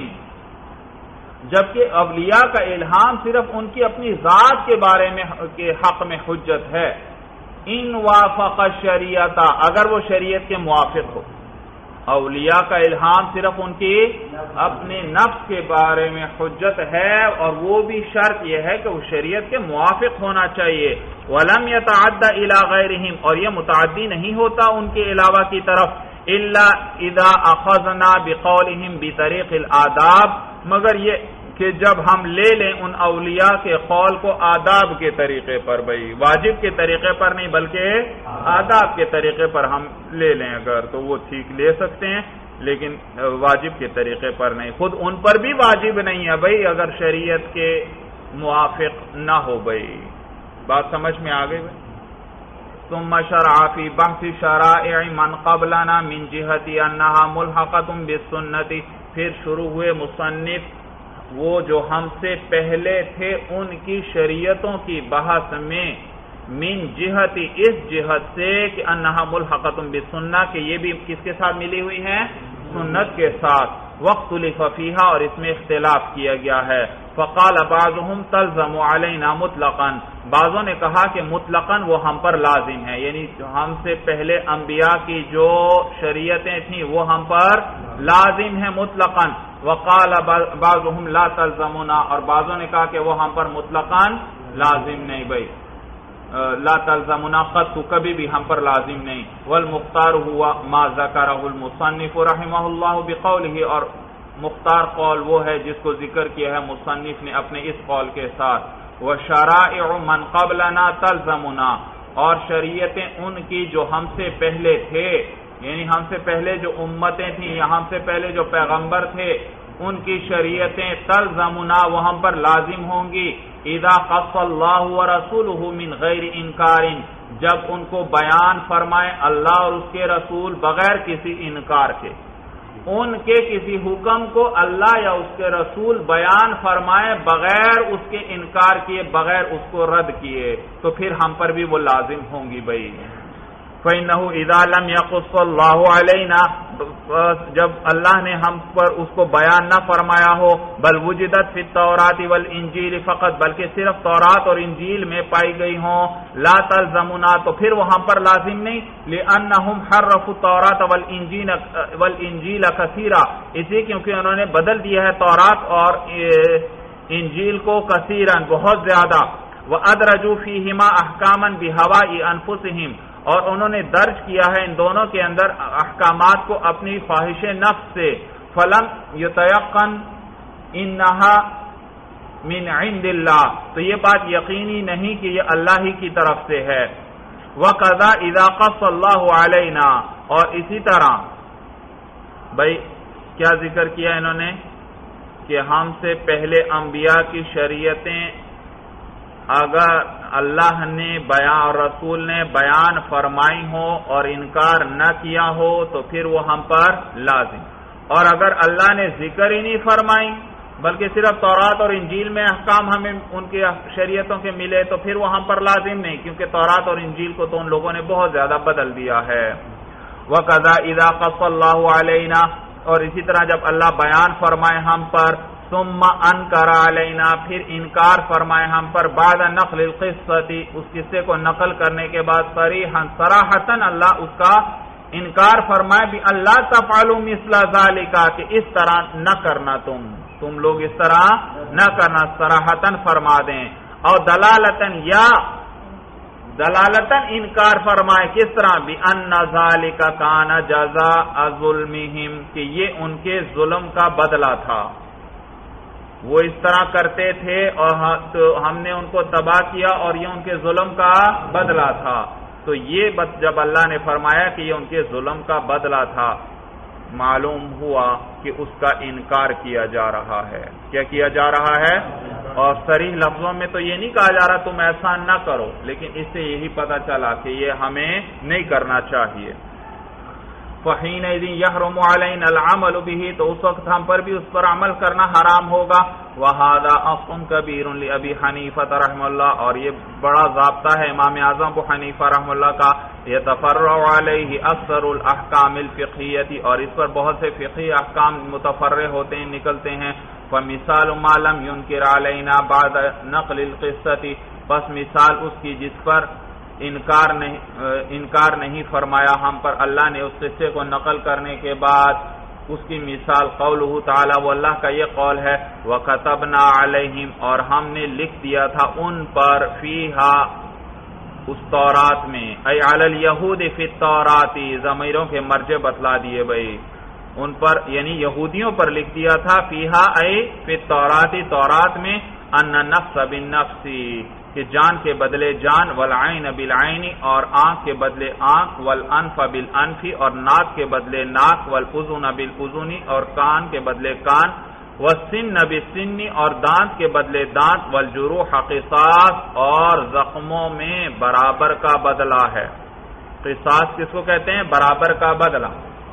جبکہ اولیاء کا الہام صرف ان کی اپنی ذات کے بارے میں کے حق میں حجت ہے. ان وافق شریعت، اگر وہ شریعت کے موافق ہو. اولیاء کا الہام صرف ان کی اپنے نفس کے بارے میں حجت ہے، اور وہ بھی شرط یہ ہے کہ وہ شریعت کے موافق ہونا چاہیے. وَلَمْ يَتَعَدَّ إِلَىٰ غَيْرِهِمْ، اور یہ متعدی نہیں ہوتا ان کے علاوہ کی طرف. إِلَّا إِذَا أَخَذْنَا بِقَوْلِهِمْ بِطَرِيقِ الْآدَابِ، مگر یہ کہ جب ہم لے لیں ان اولیاء کے قول کو آداب کے طریقے پر، بھائی واجب کے طریقے پر نہیں بلکہ آداب کے طریقے پر ہم لے لیں اگر تو وہ ٹھیک لے سکتے ہیں، لیکن واجب کے طریقے پر نہیں. خود ان پر بھی واجب نہیں ہے بھائی اگر شریعت کے موافق نہ ہو. بھائی بات سمجھ میں آ گئی بھائی. ثم شرع فی بحث شرائع من قبلنا من جہت انہا ملحقۃ بالسنت، پھر شروع ہوئے مصنف وہ جو ہم سے پہلے تھے ان کی شریعتوں کی بحث میں، من جہتی اس جہت سے کہ انہا ملحقۃ بالسنہ، کہ یہ بھی کس کے ساتھ ملی ہوئی ہیں؟ سنت کے ساتھ. واختلف فیہا، اور اس میں اختلاف کیا گیا ہے. فقال بعضهم تلزم علینا مطلقا، بعضوں نے کہا کہ مطلقاً وہ ہم پر لازم ہے، یعنی ہم سے پہلے انبیاء کی جو شریعتیں تھیں وہ ہم پر لازم ہیں مطلقاً. وقال بعضهم لا تلزمنا، اور بعضوں نے کہا کہ وہ ہم پر مطلقاً لازم نہیں. بھائی لا تلزمنا قط، کبھی بھی ہم پر لازم نہیں. والمختار ہوا ما ذکرہ المصنف رحمہ اللہ بقولہ، اور مختار قول وہ ہے جس کو ذکر کیا ہے مصنف نے اپنے اس قول کے ساتھ. وشرائع من قبلنا تلزمنا، اور شریعتیں ان کی جو ہم سے پہلے تھے، یعنی ہم سے پہلے جو امتیں تھیں یا ہم سے پہلے جو پیغمبر تھے ان کی شریعتیں تلزمنا وہ ہم پر لازم ہوں گی. اذا قص اللہ ورسولہ من غیر انکار، جب ان کو بیان فرمائے اللہ اور اس کے رسول بغیر کسی انکار کے. ان کے کسی حکم کو اللہ یا اس کے رسول بیان فرمائے بغیر اس کے انکار کیے، بغیر اس کو رد کیے، تو پھر ہم پر بھی وہ لازم ہوں گی. بھائی فَإِنَّهُ إِذَا لَمْ يَقُصَّ اللَّهُ عَلَيْنَا، جب اللہ نے ہم پر اس کو بیان نہ فرمایا ہو، بل وجدت فی التوراۃ والانجیل فقط، بلکہ صرف تورات اور انجیل میں پائی گئی ہوں، لا تلزمنا، تو پھر وہ ہم پر لازم نہیں. لأنهم حرفوا التوراۃ والانجیل والانجیل کثیرا، اسی کیونکہ انہوں نے بدل دیا ہے تورات اور انجیل کو کثیرا بہت زیادہ. وَأَدْرَجُوا فِيهِمَا أَحْكَامًا بِهَوَاءِ أَنفُسِهِمْ، اور انہوں نے درج کیا ہے ان دونوں کے اندر احکامات کو اپنی خواہش نفس سے. فلم یتیقن انہا من عند اللہ، تو یہ بات یقینی نہیں کہ یہ اللہ ہی کی طرف سے ہے. وَقَذَا إِذَا قَصَّ اللَّهُ عَلَيْنَا، اور اسی طرح بھائی کیا ذکر کیا انہوں نے کہ ہم سے پہلے انبیاء کی شریعتیں اگر اللہ نے بیان اور رسول نے بیان فرمائی ہو اور انکار نہ کیا ہو تو پھر وہ ہم پر لازم. اور اگر اللہ نے ذکر ہی نہیں فرمائی بلکہ صرف تورات اور انجیل میں احکام ہمیں ان کی شریعتوں کے ملے تو پھر وہ ہم پر لازم نہیں، کیونکہ تورات اور انجیل کو تو ان لوگوں نے بہت زیادہ بدل دیا ہے. وَقَذَا إِذَا قَصَّ اللَّهُ عَلَيْنَا، اور اسی طرح جب اللہ بیان فرمائے ہم پر، ثُمَّ أَنْكَرَ عَلَيْنَا، پھر انکار فرمائے ہم پر، بعد نقل القصۃ، اس قصے کو نقل کرنے کے بعد، صریحا صراحتاً اللہ اس کا انکار فرمائے بھی اللہ تفعلوا مثل ذالک، کہ اس طرح نہ کرنا، تم تم لوگ اس طرح نہ کرنا، صراحتاً فرما دیں، اور دلالتاً یا دلالتاً انکار فرمائے، کس طرح بِأَنَّ ذَلِكَ كَانَ جَزَاءَ ظُلْمِهِمْ، کہ یہ ان کے ظلم کا بدلہ تھا، وہ اس طرح کرتے تھے اور ہم نے ان کو تباہ کیا اور یہ ان کے ظلم کا بدلہ تھا۔ تو یہ جب اللہ نے فرمایا کہ یہ ان کے ظلم کا بدلہ تھا، معلوم ہوا کہ اس کا انکار کیا جا رہا ہے۔ کیا کیا جا رہا ہے؟ اور صریح لفظوں میں تو یہ نہیں کہا جا رہا تم ایسا نہ کرو، لیکن اس سے یہی پتہ چلا کہ یہ ہمیں نہیں کرنا چاہیے۔ فَحِينَئِذٍ يَحْرُمُ عَلَيْنَا الْعَمَلُ بِهِ، تو اس وقت ہم پر بھی اس پر عمل کرنا حرام ہوگا۔ وَهَذَا أَصْلٌ كَبِيرٌ لِأَبِي حَنِيفَةَ رحمہ اللہ، اور یہ بڑا ضابطہ ہے امام اعظم ابو حنیفہ رحمہ اللہ کا، يَتَفَرَّعُ عَلَيْهِ أَكْثَرُ الْأَحْكَامِ الْفِقْهِيَّةِ، اور اس پر بہت سے فقہی احکام متفرع ہوتے ہیں، نکلتے ہیں۔ فَمِثَالُ مَا لَمْ يُنْكِرْ عَلَيْنَا بَعْدَ نَقْلِ الْقِصَّةِ، بس مثال اس کی جس پر انکار نہیں انکار نہیں فرمایا ہم پر اللہ نے اس قصے کو نقل کرنے کے بعد، اس کی مثال قولہ تعالی، وہ اللہ کا یہ قول ہے، وَكَتَبْنَا عَلَيْهِمْ، اور ہم نے لکھ دیا تھا ان پر، فیہا اس تورات میں، اے علی الیہود فی التورات، ضمیروں کے مرجع بتلا دیے بھائی، ان پر یعنی یہودیوں پر لکھ دیا تھا، فیہا اے فی التورات، تورات میں، ان نفس بالنفس، کہ جان کے بدلے جان، والعین بالعین، اور آنکھ کے بدلے آنکھ، والانف بالانف، اور ناک کے بدلے ناک، والاذن بالاذن، اور کان کے بدلے کان، والسن بالسن، اور دانت کے بدلے دانت، والجروح قصاص، اور زخموں میں برابر کا بدلہ ہے۔ قصاص کس کو کہتے ہیں؟ برابر کا بدلہ۔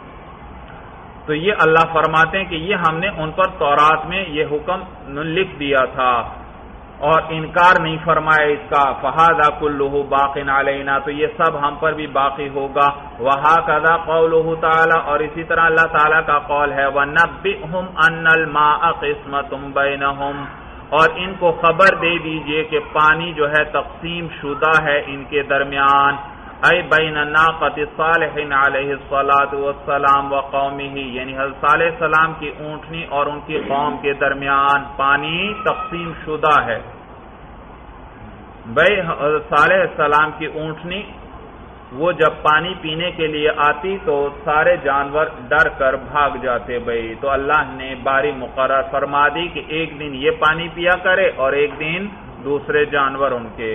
تو یہ اللہ فرماتے ہیں کہ یہ ہم نے ان پر تورات میں یہ حکم لکھ دیا تھا اور انکار نہیں فرمایا اس کا، فَهَذَا كُلُّهُ بَاقٍ عَلَيْنَا، تو یہ سب ہم پر بھی باقی ہوگا۔ وَهَكَذَا قَوْلُهُ تَعَالَى، اور اسی طرح اللہ تعالیٰ کا قول ہے، وَنَبِّئْهُمْ أَنَّ الْمَاءَ قِسْمَةٌ بَيْنَهُمْ، اور ان کو خبر دے دیجئے کہ پانی جو ہے تقسیم شدہ ہے ان کے درمیان، اے بین ناقۃ صالح علیہ الصلاۃ والسلام وقومہ، یعنی حضرت صالح السلام کی اونٹنی اور ان کی قوم کے درمیان پانی تقسیم شدہ ہے۔ بھائی حضرت صالح السلام کی اونٹنی وہ جب پانی پینے کے لیے آتی تو سارے جانور ڈر کر بھاگ جاتے بھائی، تو اللہ نے باری مقرر فرما دی کہ ایک دن یہ پانی پیا کرے اور ایک دن دوسرے جانور ان کے،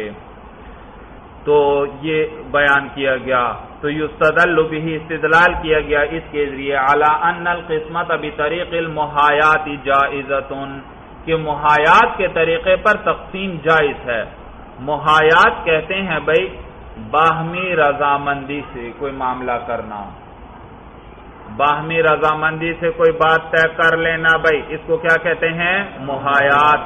تو یہ بیان کیا گیا۔ تو یستدل بہ، استدلال کیا گیا اس کے ذریعے، علی ان القسمۃ بطریق المحایات جائزۃ، کہ محایات کے طریقے پر تقسیم جائز ہے۔ محایات کہتے ہیں بھائی باہمی رضامندی سے کوئی معاملہ کرنا، باہمی رضامندی سے کوئی بات طے کر لینا بھائی، اس کو کیا کہتے ہیں؟ محایات،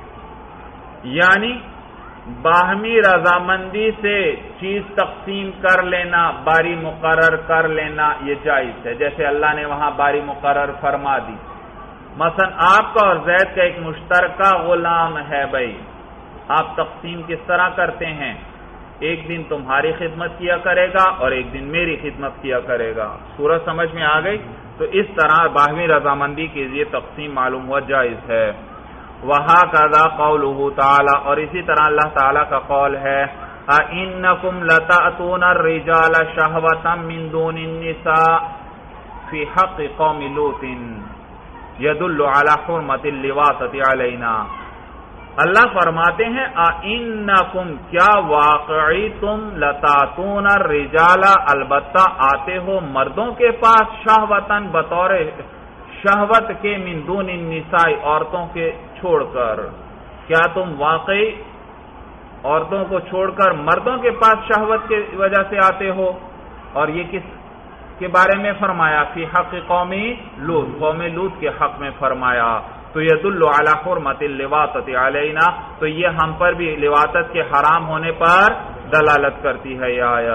یعنی باہمی رضامندی سے چیز تقسیم کر لینا، باری مقرر کر لینا، یہ جائز ہے۔ جیسے اللہ نے وہاں باری مقرر فرما دی، مثلا آپ کا اور زید کا ایک مشترکہ غلام ہے بھائی، آپ تقسیم کس طرح کرتے ہیں؟ ایک دن تمہاری خدمت کیا کرے گا اور ایک دن میری خدمت کیا کرے گا۔ سورج سمجھ میں آ گئی؟ تو اس طرح باہمی رضامندی کے لیے تقسیم معلوم ہوا جائز ہے۔ وَهَكَذَا قَوْلُهُ تَعَالَى، اور اسی طرح اللہ تعالیٰ کا قول ہے، أَإِنَّكُمْ لَتَأْتُونَ الرِّجَالَ شَهْوَةً مِّن دُونِ النِّسَاءِ فِي حَقِّ قَوْمِ لُوطٍ يَدُلُّ عَلَى حُرْمَةِ اللِّوَاطَةِ عَلَيْنَا۔ اللہ فرماتے ہیں أَإِنَّكُمْ، کیا واقعی تم لَتَأْتُونَ الرِّجَالَ، البتہ آتے ہو مردوں کے پاس، شَهْوَةً بطور شہوت کے، من دون النساء عورتوں کے چھوڑ کر، کیا تم واقعی عورتوں کو چھوڑ کر مردوں کے پاس شہوت کے وجہ سے آتے ہو؟ اور یہ کس کے بارے میں فرمایا؟ فی حق قوم لوط، قوم لوط کے حق میں فرمایا۔ تو یدل علی حرمت اللواطۃ علینا، تو یہ ہم پر بھی لواطت کے حرام ہونے پر دلالت کرتی ہے یہ آیت۔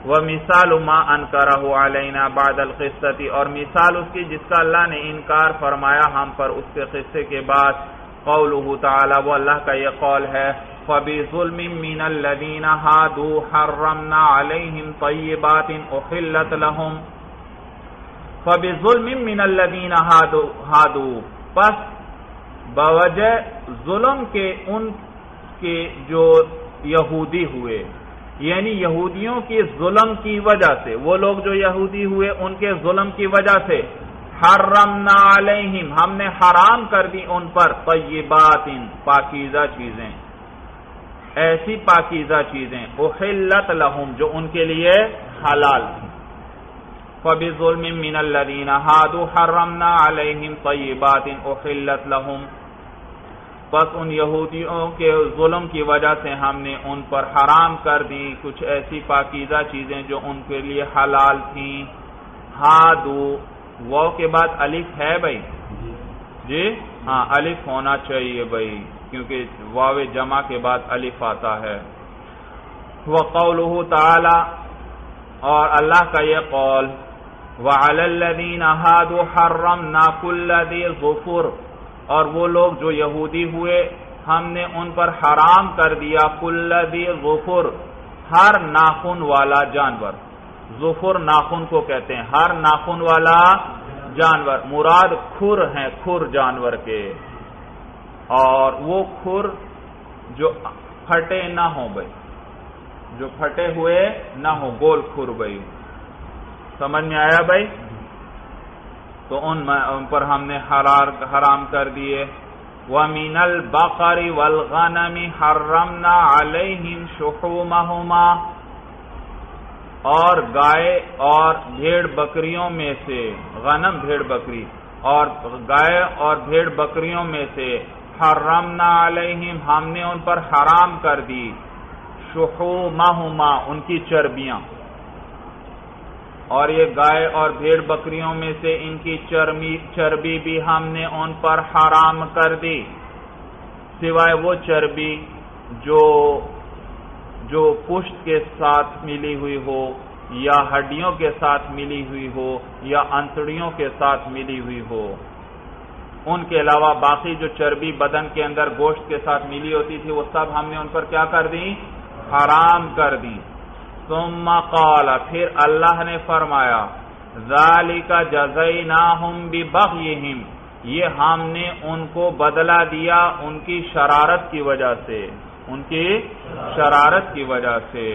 وَمِثَالُ مَا أَنْكَرَهُ عَلَيْنَا بَعْدَ الْقِصَّةِ، اور مثال اس کی جس کا اللہ نے انکار فرمایا ہم پر اس کے قصے کے بعد، قَوْلُهُ تعالی، وہ اللہ کا یہ قول ہے، فَبِظُلْمٍ مِّنَ الَّذِينَ هَادُوا حَرَّمْنَا عَلَيْهِمْ طَيِّبَاتٍ أُحِلَّتْ لَهُمْ فَبِظُلْمٍ مِّنَ الَّذِينَ هَادُوا، پس بوجہ ظلم کے ان کے جو یہودی ہوئے، یعنی یہودیوں کی ظلم کی وجہ سے، وہ لوگ جو یہودی ہوئے ان کے ظلم کی وجہ سے، حرمنا علیہم، ہم نے حرام کر دی ان پر، طیبات، پاکیزہ چیزیں، ایسی پاکیزہ چیزیں، احلت لہم، جو ان کے لیے حلال تھیں۔ فَبِظُلْمٍ مِّنَ الَّذِينَ هَادُوا حَرَّمْنَا عَلَيْهِمْ طَيِّبَاتٍ أُحِلَّتْ لَهُمْ، بس ان یہودیوں کے ظلم کی وجہ سے ہم نے ان پر حرام کر دی کچھ ایسی پاکیزہ چیزیں جو ان کے لیے حلال تھیں۔ ہادو، واو کے بعد الف ہے بھائی؟ جی ہاں، الف ہونا چاہیے بھائی، کیونکہ واو جمع کے بعد الف آتا ہے۔ وَقَوْلُهُ تعالی، اور اللہ کا یہ قول، وَعَلَى الَّذِينَ هَادُوا حَرَّمْنَا كُلَّ ذِي ظُفُرٍ، اور وہ لوگ جو یہودی ہوئے ہم نے ان پر حرام کر دیا کل ذی ظفر، ہر ناخن والا جانور، ظفر ناخن کو کہتے ہیں، ہر ناخن والا جانور، مراد کھر ہیں، کھر جانور کے، اور وہ کھر جو پھٹے نہ ہوں بھائی، جو پھٹے ہوئے نہ ہوں، گول کھر بھائی، سمجھ میں آیا بھائی؟ تو ان پر ہم نے حرام کر دیے۔ وَمِنَ الْبَقَرِ وَالْغَنَمِ حَرَّمْنَا عَلَيْهِمْ شُحُومَهُمَا، اور گائے اور بھیڑ بکریوں میں سے، غنم بھیڑ بکری، اور گائے اور بھیڑ بکریوں میں سے، حَرَّمْنَا عَلَيْهِمْ، ہم نے ان پر حرام کر دی، شُحُومَهُمَا، ان کی چربیاں، اور یہ گائے اور بھیڑ بکریوں میں سے ان کی چربی چربی بھی ہم نے ان پر حرام کر دی، سوائے وہ چربی جو جو پشت کے ساتھ ملی ہوئی ہو، یا ہڈیوں کے ساتھ ملی ہوئی ہو، یا انتڑیوں کے ساتھ ملی ہوئی ہو۔ ان کے علاوہ باقی جو چربی بدن کے اندر گوشت کے ساتھ ملی ہوتی تھی، وہ سب ہم نے ان پر کیا کر دی؟ حرام کر دی۔ ثم قال، پھر اللہ نے فرمایا، ذالک جزیناہم ببغیہم، یہ ہم نے ان کو بدلہ دیا ان کی شرارت کی وجہ سے، ان کی شرارت کی وجہ سے۔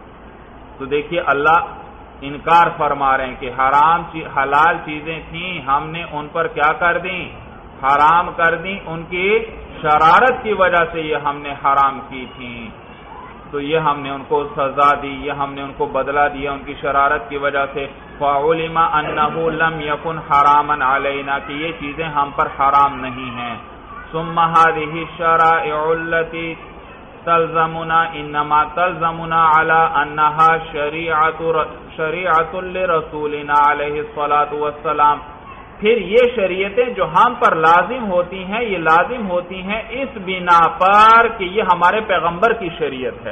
تو دیکھیے اللہ انکار فرما رہے ہیں کہ حرام حلال چیزیں تھیں، ہم نے ان پر کیا کر دیں؟ حرام کر دیں، ان کی شرارت کی وجہ سے یہ ہم نے حرام کی تھیں، تو یہ ہم نے ان کو سزا دی، یہ ہم نے ان کو بدلہ دیا ان کی شرارت کی وجہ سے۔ فَعُلِمَ أَنَّهُ لَمْ يَكُنْ حَرَامًا عَلَيْنَا، کہ یہ چیزیں ہم پر حرام نہیں ہیں۔ ثُمَّ هَذِهِ الشَّرَائِعُ الَّتِي تَلْزَمُنَا إِنَّمَا تَلْزَمُنَا عَلَىٰ أَنَّهَا شَرِيعَةٌ لِرَسُولِنَا عَلَيْهِ الصَّلَاةُ وَالسَّلَامُ، پھر یہ شریعتیں جو ہم پر لازم ہوتی ہیں، یہ لازم ہوتی ہیں اس بنا پر کہ یہ ہمارے پیغمبر کی شریعت ہے۔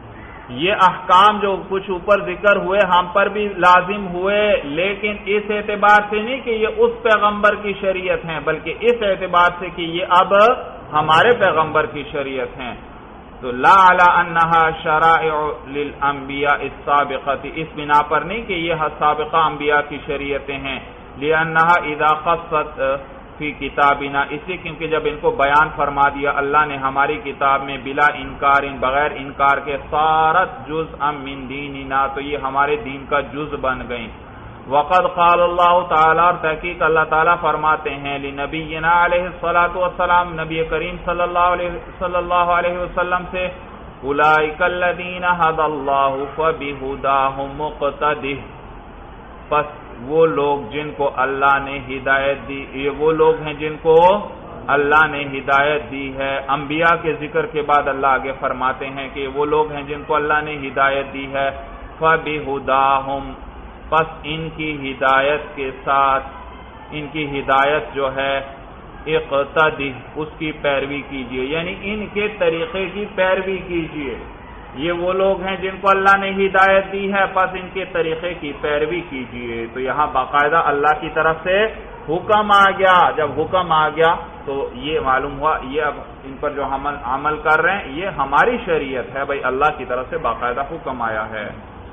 یہ احکام جو کچھ اوپر ذکر ہوئے ہم پر بھی لازم ہوئے، لیکن اس اعتبار سے نہیں کہ یہ اس پیغمبر کی شریعت ہیں، بلکہ اس اعتبار سے کہ یہ اب ہمارے پیغمبر کی شریعت ہیں۔ تو لا علی انہا شرائع للانبیاء السابقۃ، اس بنا پر نہیں کہ یہ سابقہ انبیاء کی شریعتیں ہیں، لأنہا اذا قصت فی کتابنا، اس لیے کیونکہ جب ان کو بیان فرما دیا اللہ نے ہماری کتاب میں، بلا انکار، بغیر انکار کے، صارت جزءا من دیننا، تو یہ ہمارے دین کا جز بن گئیں۔ وقد قال اللہ تعالی، اور تحقیق اللہ تعالیٰ فرماتے ہیں، لنبینا علیہ الصلاۃ والسلام، نبی کریم صلی اللہ علیہ صلی اللہ علیہ وسلم سے، اولئک الذین ھدی اللہ فبہداہ مقتدہ، پس وہ لوگ جن کو اللہ نے ہدایت دی، یہ وہ لوگ ہیں جن کو اللہ نے ہدایت دی ہے۔ انبیاء کے ذکر کے بعد اللہ آگے فرماتے ہیں کہ وہ لوگ ہیں جن کو اللہ نے ہدایت دی ہے، فبہداہم، پس ان کی ہدایت کے ساتھ، ان کی ہدایت جو ہے، اقتدی، اس کی پیروی کیجئے، یعنی ان کے طریقے کی پیروی کیجئے۔ یہ وہ لوگ ہیں جن کو اللہ نے ہدایت دی ہے، پس ان کے طریقے کی پیروی کیجیے۔ تو یہاں باقاعدہ اللہ کی طرف سے حکم آ گیا۔ جب حکم آ گیا تو یہ معلوم ہوا یہ اب ان پر جو عمل عمل کر رہے ہیں یہ ہماری شریعت ہے، بھائی اللہ کی طرف سے باقاعدہ حکم آیا ہے۔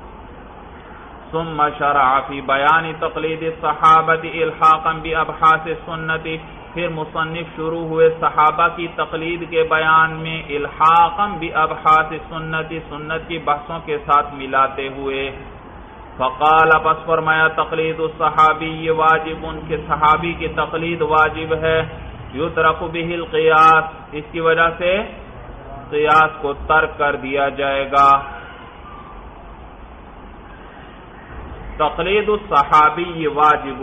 ثم شرع فی بیان تقلید الصحابہ الحاقا بابحاث السنت، پھر مصنف شروع ہوئے صحابہ کی تقلید کے بیان میں الحاقا بابحاث السنت، سنت کی بحثوں کے ساتھ ملاتے ہوئے۔ فقال پس فرمایا تقلید الصحابی واجب، ان کے صحابی کی تقلید واجب ہے، یترک بہ القیاس، اس کی وجہ سے قیاس کو ترک کر دیا جائے گا۔ تقلید الصحابی واجب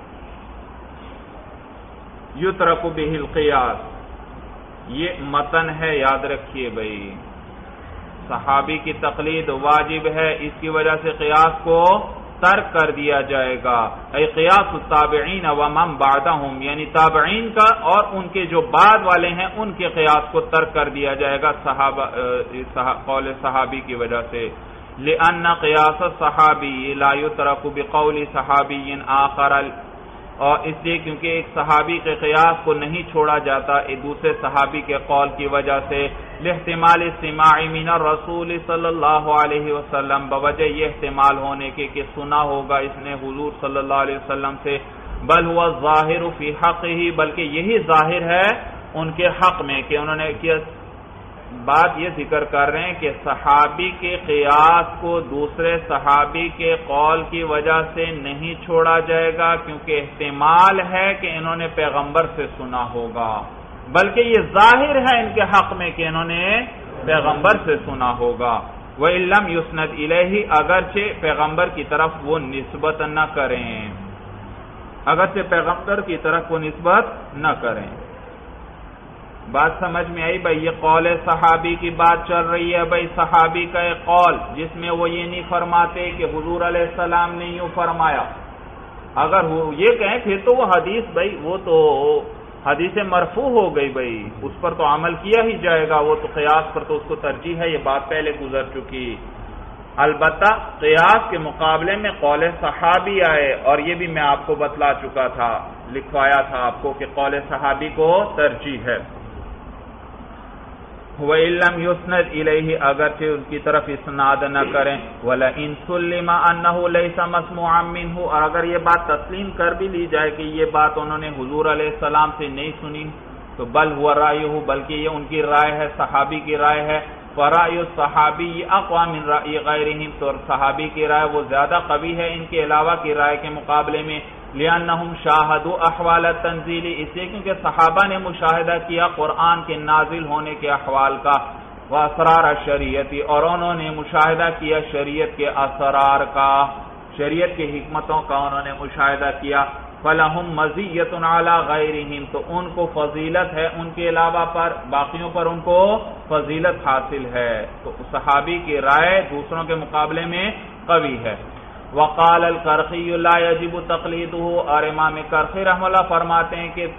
یترک بہ القیاس، یہ متن ہے، یاد رکھیے بھائی، صحابی کی تقلید واجب ہے، اس کی وجہ سے قیاس کو ترک کر دیا جائے گا۔ اے قیاس التابعین ومن بعدہم، یعنی تابعین کا اور ان کے جو بعد والے ہیں ان کے قیاس کو ترک کر دیا جائے گا صحابہ قول صحابی کی وجہ سے۔ لأن قیاس الصحابی لا یترک بقول صحابی آخر، اور اس لیے کیونکہ ایک صحابی کے قیاس کو نہیں چھوڑا جاتا ایک دوسرے صحابی کے قول کی وجہ سے، لاحتمال السماع من الرسول صلی اللہ علیہ وسلم، بوجہ یہ احتمال ہونے کے کہ سنا ہوگا اس نے حضور صلی اللہ علیہ وسلم سے، بل هو الظاہر فی حقہ، بلکہ یہی ظاہر ہے ان کے حق میں کہ انہوں نے کیا بات یہ ذکر کر رہے ہیں کہ صحابی کے قیاس کو دوسرے صحابی کے قول کی وجہ سے نہیں چھوڑا جائے گا، کیونکہ احتمال ہے کہ انہوں نے پیغمبر سے سنا ہوگا، بلکہ یہ ظاہر ہے ان کے حق میں کہ انہوں نے پیغمبر سے سنا ہوگا۔ وَإِن لَّمْ يُسْنَدْ إِلَيْهِ، اگرچہ پیغمبر کی طرف وہ نسبت نہ کریں، اگرچہ پیغمبر کی طرف وہ نسبت نہ کریں۔ بات سمجھ میں آئی بھائی؟ یہ قول صحابی کی بات چل رہی ہے بھائی، صحابی کا ایک قول جس میں وہ یہ نہیں فرماتے کہ حضور علیہ السلام نے یوں فرمایا، اگر وہ یہ کہیں پھر تو وہ حدیث بھائی وہ تو حدیث مرفوع ہو گئی بھائی، اس پر تو عمل کیا ہی جائے گا، وہ تو قیاس پر تو اس کو ترجیح ہے، یہ بات پہلے گزر چکی۔ البتہ قیاس کے مقابلے میں قول صحابی آئے، اور یہ بھی میں آپ کو بتلا چکا تھا، لکھوایا تھا آپ کو کہ قول صحابی کو ترجیح ہے۔ وَإِن لَّمْ يُسْنَدْ إِلَيْهِ، اگرچہ ان کی طرف اسناد نہ کریں، وَلَئِن سُلِّمَ أَنَّهُ لَيْسَ مَسْمُوعًا مِّنْهُ، اور اگر یہ بات تسلیم کر بھی لی جائے کہ یہ بات انہوں نے حضور علیہ السلام سے نہیں سنی، تو بل ہوا رائے، بلکہ یہ ان کی رائے ہے، صحابی کی رائے ہے۔ فرائے الصحابی اقوى من رائے غیرہم، تو صحابی کی رائے وہ زیادہ قوی ہے ان کے علاوہ کی رائے کے مقابلے میں، لأنہم شاہدوا احوال التنزیل، اس لیے کیونکہ صحابہ نے مشاہدہ کیا قرآن کے نازل ہونے کے احوال کا، واسرار الشریعت، اور انہوں نے مشاہدہ کیا شریعت کے اسرار کا، شریعت کی حکمتوں کا انہوں نے مشاہدہ کیا۔ فلہم مزیۃ علی غیرہم، تو ان کو فضیلت ہے ان کے علاوہ پر، باقیوں پر ان کو فضیلت حاصل ہے، تو صحابی کی رائے دوسروں کے مقابلے میں قوی ہے۔ وقال الکرخی لا یجب تقلیدہ، اور امام کرخی رحمہ اللہ فرماتے ہیں کہ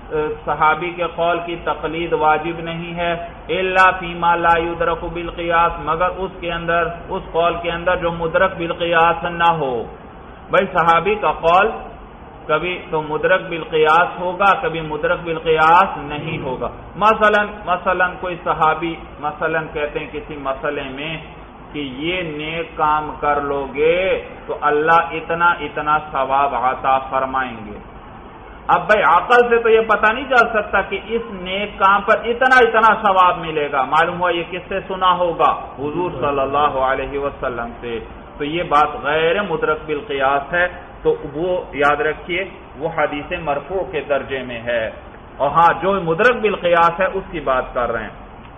صحابی کے قول کی تقلید واجب نہیں ہے، الا فیما لا یدرک بالقیاس، مگر اس کے اندر، اس قول کے اندر جو مدرک بالقیاس نہ ہو۔ بھائی صحابی کا قول کبھی تو مدرک بالقیاس ہوگا، کبھی مدرک بالقیاس نہیں ہوگا۔ مثلا مثلا کوئی صحابی مثلا کہتے ہیں کسی مسئلے میں کہ یہ نیک کام کر لو گے تو اللہ اتنا اتنا ثواب عطا فرمائیں گے۔ اب بھائی عقل سے تو یہ پتہ نہیں چل سکتا کہ اس نیک کام پر اتنا اتنا ثواب ملے گا، معلوم ہوا یہ کس سے سنا ہوگا؟ حضور صلی اللہ علیہ وسلم سے، تو یہ بات غیر مدرک بالقیاس ہے، تو وہ یاد رکھیے وہ حدیث مرفوع کے درجے میں ہے، اور ہاں جو مدرک بالقیاس ہے اس کی بات کر رہے ہیں،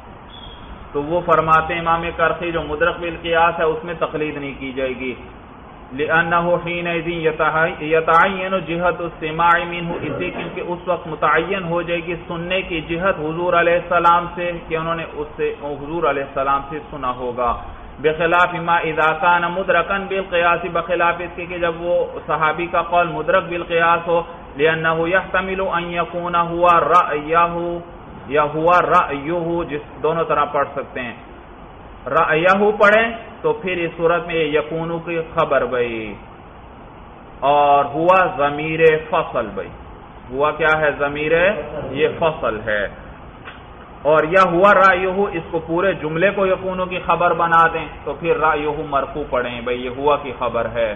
تو وہ فرماتے ہیں امام کرخی جو مدرک بالقیاس ہے اس میں تقلید نہیں کی جائے گی، لأنه حينئذ يتعين جهة السماع منه، اسی کیونکہ اس وقت متعین ہو جائے گی سننے کی جہت حضور علیہ السلام سے کہ انہوں نے اس سے حضور علیہ السلام سے سنا ہوگا، بخلاف ما اذا كان مدركا بالقياس، بخلاف اس کے کہ جب وہ صحابی کا قول مدرک بالقیاس ہو، لأنه يحتمل ان يكون هو رأيه یا ہوا رأیہ، جس دونوں طرح پڑھ سکتے ہیں، رأیہو پڑھیں تو پھر اس صورت میں یکونو کی خبر بھئی، اور ہوا ضمیر فصل بھئی، ہوا کیا ہے؟ ضمیر یہ فصل ہے، اور یا ہوا رأیہو اس کو پورے جملے کو یکونو کی خبر بنا دیں تو پھر رأیہو مرفوع پڑھیں بھئی، یہ ہوا کی خبر ہے۔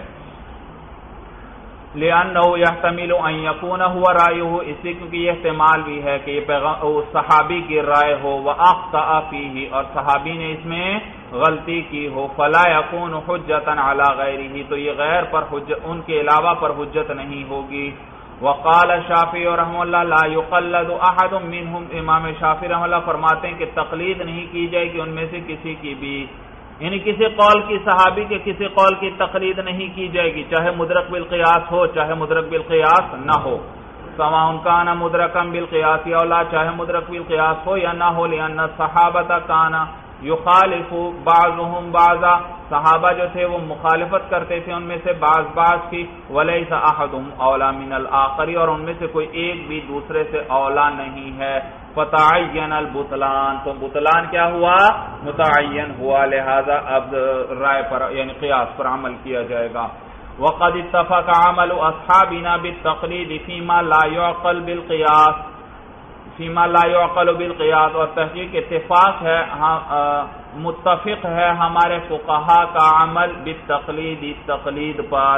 لِأَنَّهُ يَحْتَمِلُ أَن يَكُونَ هُوَ رَأْيُهُ، اس لیے کیونکہ یہ احتمال بھی ہے کہ یہ صحابی کی رائے ہو، وَأَخْطَأَ فِيهِ، اور صحابی نے اس میں غلطی کی ہو، فَلَا يَكُونُ حُجَّةً عَلَى غَيْرِهِ، تو یہ غیر پر حجت، ان کے علاوہ پر حجت نہیں ہوگی۔ وقال شافعی رحمہ اللہ لا يقلد احد منهم، امام شافعی رحمہ اللہ فرماتے ہیں کہ تقلید نہیں کی جائے گی ان میں سے کسی کی بھی، یعنی کسی قول کی، صحابی کے کسی قول کی تقلید نہیں کی جائے گی، چاہے مدرک بالقیاس ہو چاہے مدرک بالقیاس نہ ہو، سواء کان مدرکا بالقیاس یا لا، چاہے مدرک بالقیاس ہو یا نہ ہو، لأن الصحابۃ کان یخالف بعضهم بعضا، صحابہ جو تھے وہ مخالفت کرتے تھے ان میں سے بعض بعض کی، ولیس احدهم اولا من الاخر، اور ان میں سے کوئی ایک بھی دوسرے سے اولا نہیں ہے، فتعین البطلان، تو بطلان کیا ہوا؟ متعین ہوا، لہذا اب رائے پر یعنی قیاس پر عمل کیا جائے گا۔ وقد اتفق عمل اصحابنا بالتقلید فيما لا يعقل بالقياس، فيما لا يعقل بالقياس، اور تحقیق اتفاق ہے، متفق ہے ہمارے فقہا کا عمل بالتقلید، تقلید پر،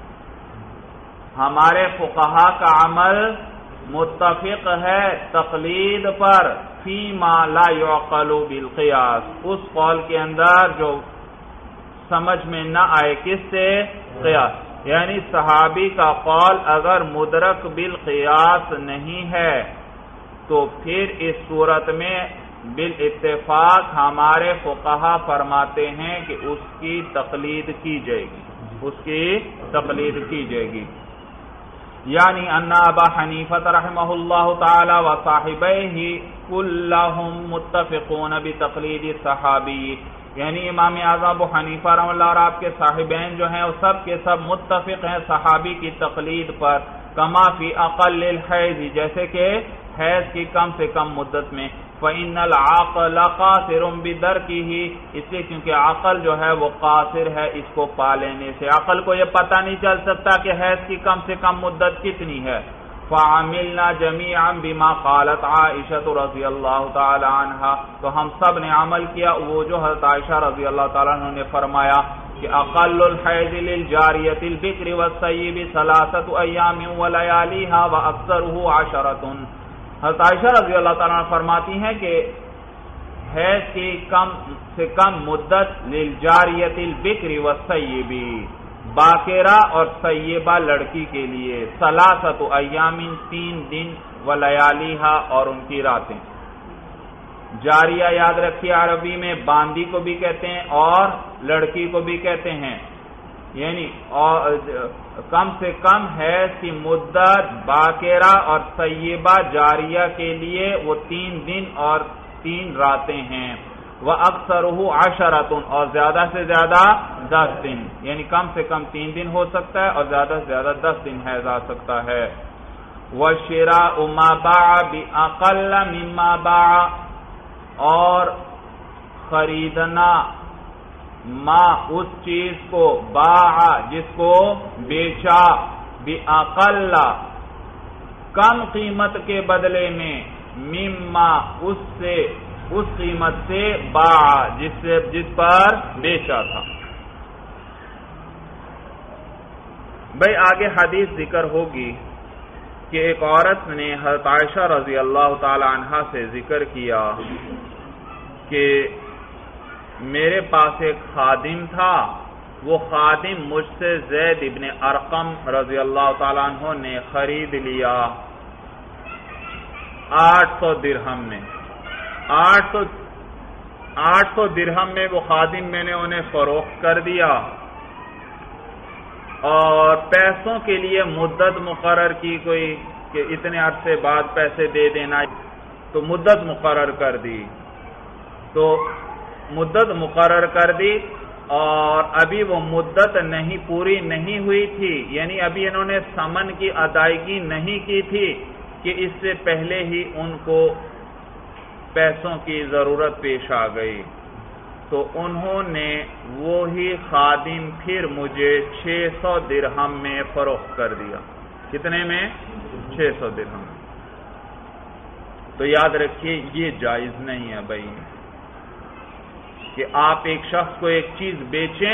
ہمارے فقہا کا عمل متفق ہے تقلید پر، فیما لا يعقل بالقیاس، اس قول کے اندر جو سمجھ میں نہ آئے، کس سے؟ قیاس، یعنی صحابی کا قول اگر مدرک بالقیاس نہیں ہے تو پھر اس صورت میں بالاتفاق ہمارے فقہا فرماتے ہیں کہ اس کی تقلید کی جائے گی، اس کی تقلید کی جائے گی، یعنی ان ابا حنیفہ رحمہ اللہ تعالی و صاحبیہ کلہم متفقون بتقلید الصحابی، یعنی امام اعظم ابو حنیفہ رحمہ اللہ اور آپ کے صاحبین جو ہیں وہ سب کے سب متفق ہیں صحابی کی تقلید پر، کما فی اقل الحیض، جیسے کہ حیض کی کم سے کم مدت میں، فإن العقل قاصر بدرکہ، اس لیے کیونکہ عقل جو ہے وہ قاصر ہے اس کو پا لینے سے، عقل کو یہ پتہ نہیں چل سکتا کہ حیض کی کم سے کم مدت کتنی ہے۔ فعملنا جميعا بما قالت عائشہ رضی اللہ تعالی عنہا، تو ہم سب نے عمل کیا وہ جو حضرت عائشہ رضی اللہ تعالی عنہ نے فرمایا کہ اقل الحیض للجاریۃ البکر والثیب ثلاثۃ ایام ولیالیھا واکثرہ عشرۃ، حضرت عائشہ رضی اللہ تعالیٰ عنہ فرماتی ہیں کہ حیض کی کم سے کم مدت للجاریۃ البکر والثیب، باکرہ اور سیبہ لڑکی کے لیے، ثلاثۃ ایام تین دن، ولیالیھا اور ان کی راتیں، جاریہ یاد رکھیے عربی میں باندی کو بھی کہتے ہیں اور لڑکی کو بھی کہتے ہیں، یعنی اور کم سے کم حیض کی مدت باکرہ اور سیبہ جاریہ کے لیے وہ تین دن اور تین راتیں ہیں، وَأَكْثَرُهُ عَشَرَةٌ، اور زیادہ سے زیادہ دس دن، یعنی کم سے کم تین دن ہو سکتا ہے اور زیادہ سے زیادہ دس دن حیض آ سکتا ہے۔ وَشِرَاءُ مَا بَاعَ بِأَقَلَّ مِمَّا بَاعَ، اور خریدنا ما اس چیز کو، باع جس کو بیچا، بِأَقَلَّ کم قیمت کے بدلے میں، مما اس سے، اس قیمت سے، باع جس سے جس پر بیچا تھا۔ بھئی آگے حدیث ذکر ہوگی کہ ایک عورت نے حضرت عائشہ رضی اللہ تعالی عنہا سے ذکر کیا کہ میرے پاس ایک خادم تھا، وہ خادم مجھ سے زید ابن ارقم رضی اللہ تعالیٰ عنہ نے خرید لیا آٹھ سو درہم میں، آٹھ سو آٹھ سو درہم میں وہ خادم میں نے انہیں فروخت کر دیا، اور پیسوں کے لیے مدت مقرر کی کوئی کہ اتنے عرصے بعد پیسے دے دینا، تو مدت مقرر کر دی، تو مدت مقرر کر دی اور ابھی وہ مدت نہیں پوری نہیں ہوئی تھی، یعنی ابھی انہوں نے ثمن کی ادائیگی نہیں کی تھی کہ اس سے پہلے ہی ان کو پیسوں کی ضرورت پیش آ گئی، تو انہوں نے وہی خادم پھر مجھے چھ سو درہم میں فروخت کر دیا. کتنے میں؟ چھ سو درہم. تو یاد رکھیے یہ جائز نہیں ہے بھائی کہ آپ ایک شخص کو ایک چیز بیچیں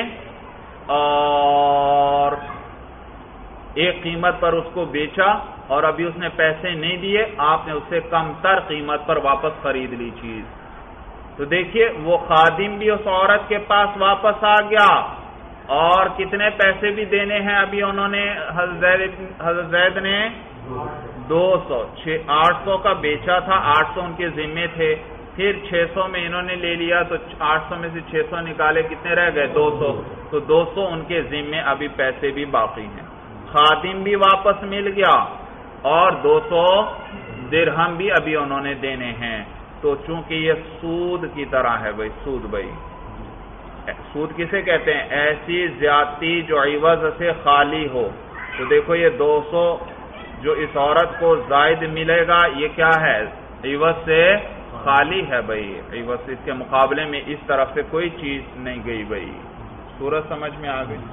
اور ایک قیمت پر اس کو بیچا اور ابھی اس نے پیسے نہیں دیے، آپ نے اس سے کم تر قیمت پر واپس خرید لی چیز. تو دیکھیے وہ خادم بھی اس عورت کے پاس واپس آ گیا اور کتنے پیسے بھی دینے ہیں ابھی انہوں نے، حضرت زید نے دو سو آٹھ سو کا بیچا تھا، آٹھ سو ان کے ذمے تھے، پھر چھ سو میں انہوں نے لے لیا تو آٹھ سو میں سے چھ سو نکالے، کتنے رہ گئے؟ دو سو. تو دو سو ان کے ذمے ابھی پیسے بھی باقی ہیں، خادم بھی واپس مل گیا اور دو سو درہم بھی ابھی انہوں نے دینے ہیں. تو چونکہ یہ سود کی طرح ہے بھائی، سود بھائی سود کسے کہتے ہیں؟ ایسی زیادتی جو عوض سے خالی ہو. تو دیکھو یہ دو سو جو اس عورت کو زائد ملے گا یہ کیا ہے؟ عوض سے خالی ہے بھائی، عوض اس کے مقابلے میں اس طرف سے کوئی چیز نہیں گئی بھائی. سورج سمجھ میں آ گئی؟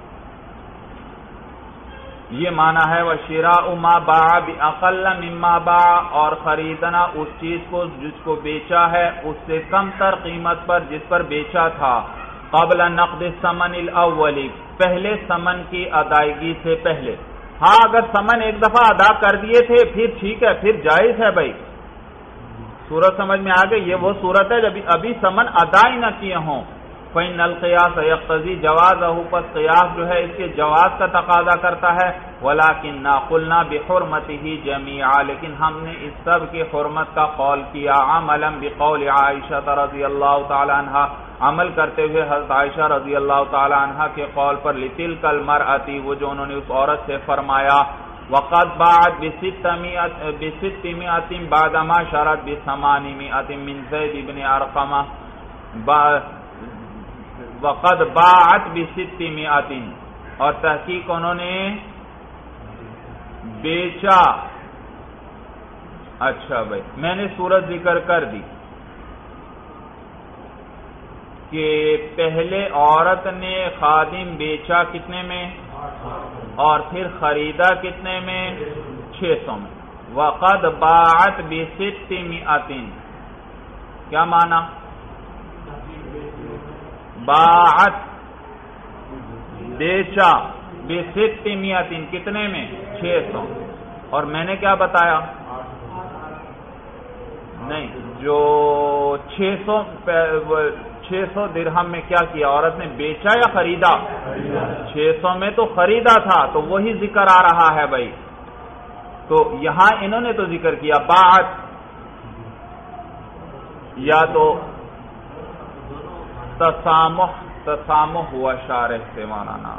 یہ معنی ہے وَشِرَاءُ مَا بَاعَ بِأَقَلَّ مِمَّا بَاعَ، اور خریدنا اس چیز کو جس کو بیچا ہے اس سے کم تر قیمت پر جس پر بیچا تھا. قبل نقد الثمن الاول، پہلے ثمن کی ادائیگی سے پہلے. ہاں اگر ثمن ایک دفعہ ادا کر دیے تھے پھر ٹھیک ہے، پھر جائز ہے بھائی. صورت سمجھ میں آ گئی؟ یہ وہ صورت ہے جب ابھی ثمن ادا ہی نہ کیے ہوں. فَإِنَّ الْقِيَاسَ يَقْتَضِي جَوَازَهُ، پس قیاس جو ہے اس کے جواز کا تقاضا کرتا ہے. وَلَكِنَّا قُلْنَا بِحُرْمَتِهِ جَمِيعًا، لیکن ہم نے اس سب کی حرمت کا قول کیا. عَمَلًا بِقَوْلِ عَائِشَةَ رضی اللہ تعالی عنہا، عمل کرتے ہوئے حضرت عائشہ رضی اللہ تعالی عنہا کے قول پر. لِتِلْكَ الْمَرْأَةِ، وہ جو انہوں نے اس عورت سے فرمایا. وَقَدْ بَاعَتْ بِسِتِّمِائَةٍ بَعْدَمَا شَرَتْ بِثَمَانِمِائَةٍ مِنْ زَيْدِ بْنِ أَرْقَمَ. وَقَدْ بَاعَتْ بِسِتِّمِائَةٍ، اور تحقیق انہوں نے بیچا. اچھا بھائی میں نے صورت ذکر کر دی کہ پہلے عورت نے خادم بیچا کتنے میں اور پھر خریدا کتنے میں؟ چھ سو میں. وَقَدْ بَاعَتْ بِسِتِّمِائَةٍ، کیا معنی؟ باعت بیچا بِسِتِّمِائَةٍ، کتنے میں؟ چھ سو. اور میں نے کیا بتایا؟ نہیں، جو چھ سو چھ سو درہم میں کیا کیا عورت نے؟ بیچا یا خریدا؟ چھ سو میں تو خریدا تھا، تو وہی ذکر آ رہا ہے بھائی. تو یہاں انہوں نے تو ذکر کیا باعت، یا تو تسامح تسامح ہوا شارح سے مولانا.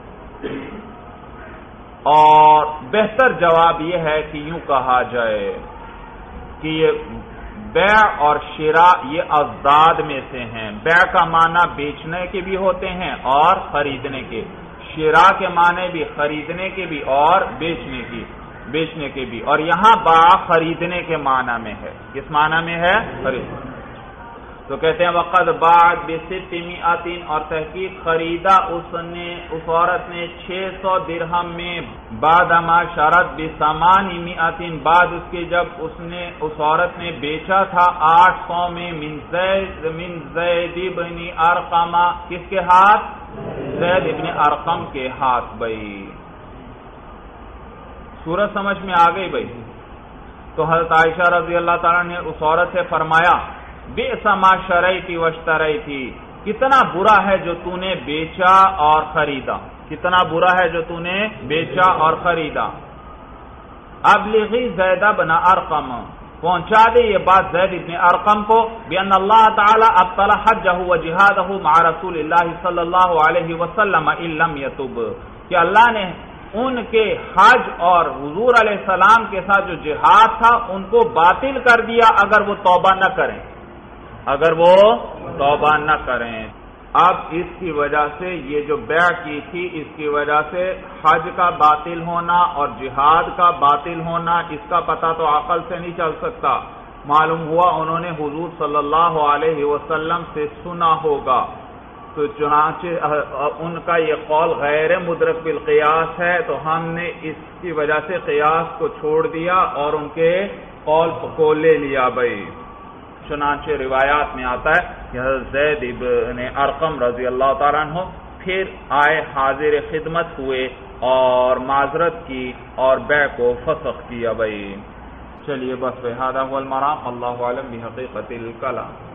اور بہتر جواب یہ ہے کہ یوں کہا جائے کہ یہ بیع اور شراء یہ ازداد میں سے ہیں. بیع کا معنی بیچنے کے بھی ہوتے ہیں اور خریدنے کے. شراء کے معنی بھی خریدنے کے بھی اور بیچنے کی بیچنے کے بھی. اور یہاں باع خریدنے کے معنی میں ہے. کس معنی میں ہے؟ خریدنے. تو کہتے ہیں وقد باعت بِسِتِّمِائَةٍ، اور تحقیق خریدا اس نے اس عورت نے چھ سو درہم میں. بعد ما شرط بِثَمَانِمِائَةٍ، بعد اس کے جب اس نے اس عورت نے بیچا تھا آٹھ سو میں. من زید من زید بن ارقم، کس کے ہاتھ؟ زید ابن ارقم کے ہاتھ بھائی. سورج سمجھ میں آ گئی بھائی. تو حضرت عائشہ رضی اللہ تعالیٰ نے اس عورت سے فرمایا بئس ما شریتی واشتریتی، کتنا برا ہے جو تو نے بیچا اور خریدا. کتنا برا ہے جو تو نے بیچا اور خریدا. ابلغی زید بن ارقم، پہنچا دے یہ بات زید ابن ارقم کو. بأن اللہ تعالی ابطل حجہ و جہادہ مع رسول اللہ صلی اللہ علیہ وسلم ان لم یتب، کہ اللہ نے ان کے حج اور حضور علیہ السلام کے ساتھ جو جہاد تھا ان کو باطل کر دیا اگر وہ توبہ نہ کریں اگر وہ توبہ نہ کریں. اب اس کی وجہ سے یہ جو بیع کی تھی اس کی وجہ سے حج کا باطل ہونا اور جہاد کا باطل ہونا، اس کا پتہ تو عقل سے نہیں چل سکتا. معلوم ہوا انہوں نے حضور صلی اللہ علیہ وسلم سے سنا ہوگا، تو چنانچہ ان کا یہ قول غیر مدرک بالقیاس ہے، تو ہم نے اس کی وجہ سے قیاس کو چھوڑ دیا اور ان کے قول کو لے لیا بھائی۔ چنانچہ روایات میں آتا ہے کہ حضرت زید ابن ارقم رضی اللہ تعالیٰ عنہ پھر آئے، حاضر خدمت ہوئے اور معذرت کی اور بیع کو فسخ کیا بھائی۔ چلیے بس بہذا هو المرام، اللہ اعلم بحقیقت الکلام۔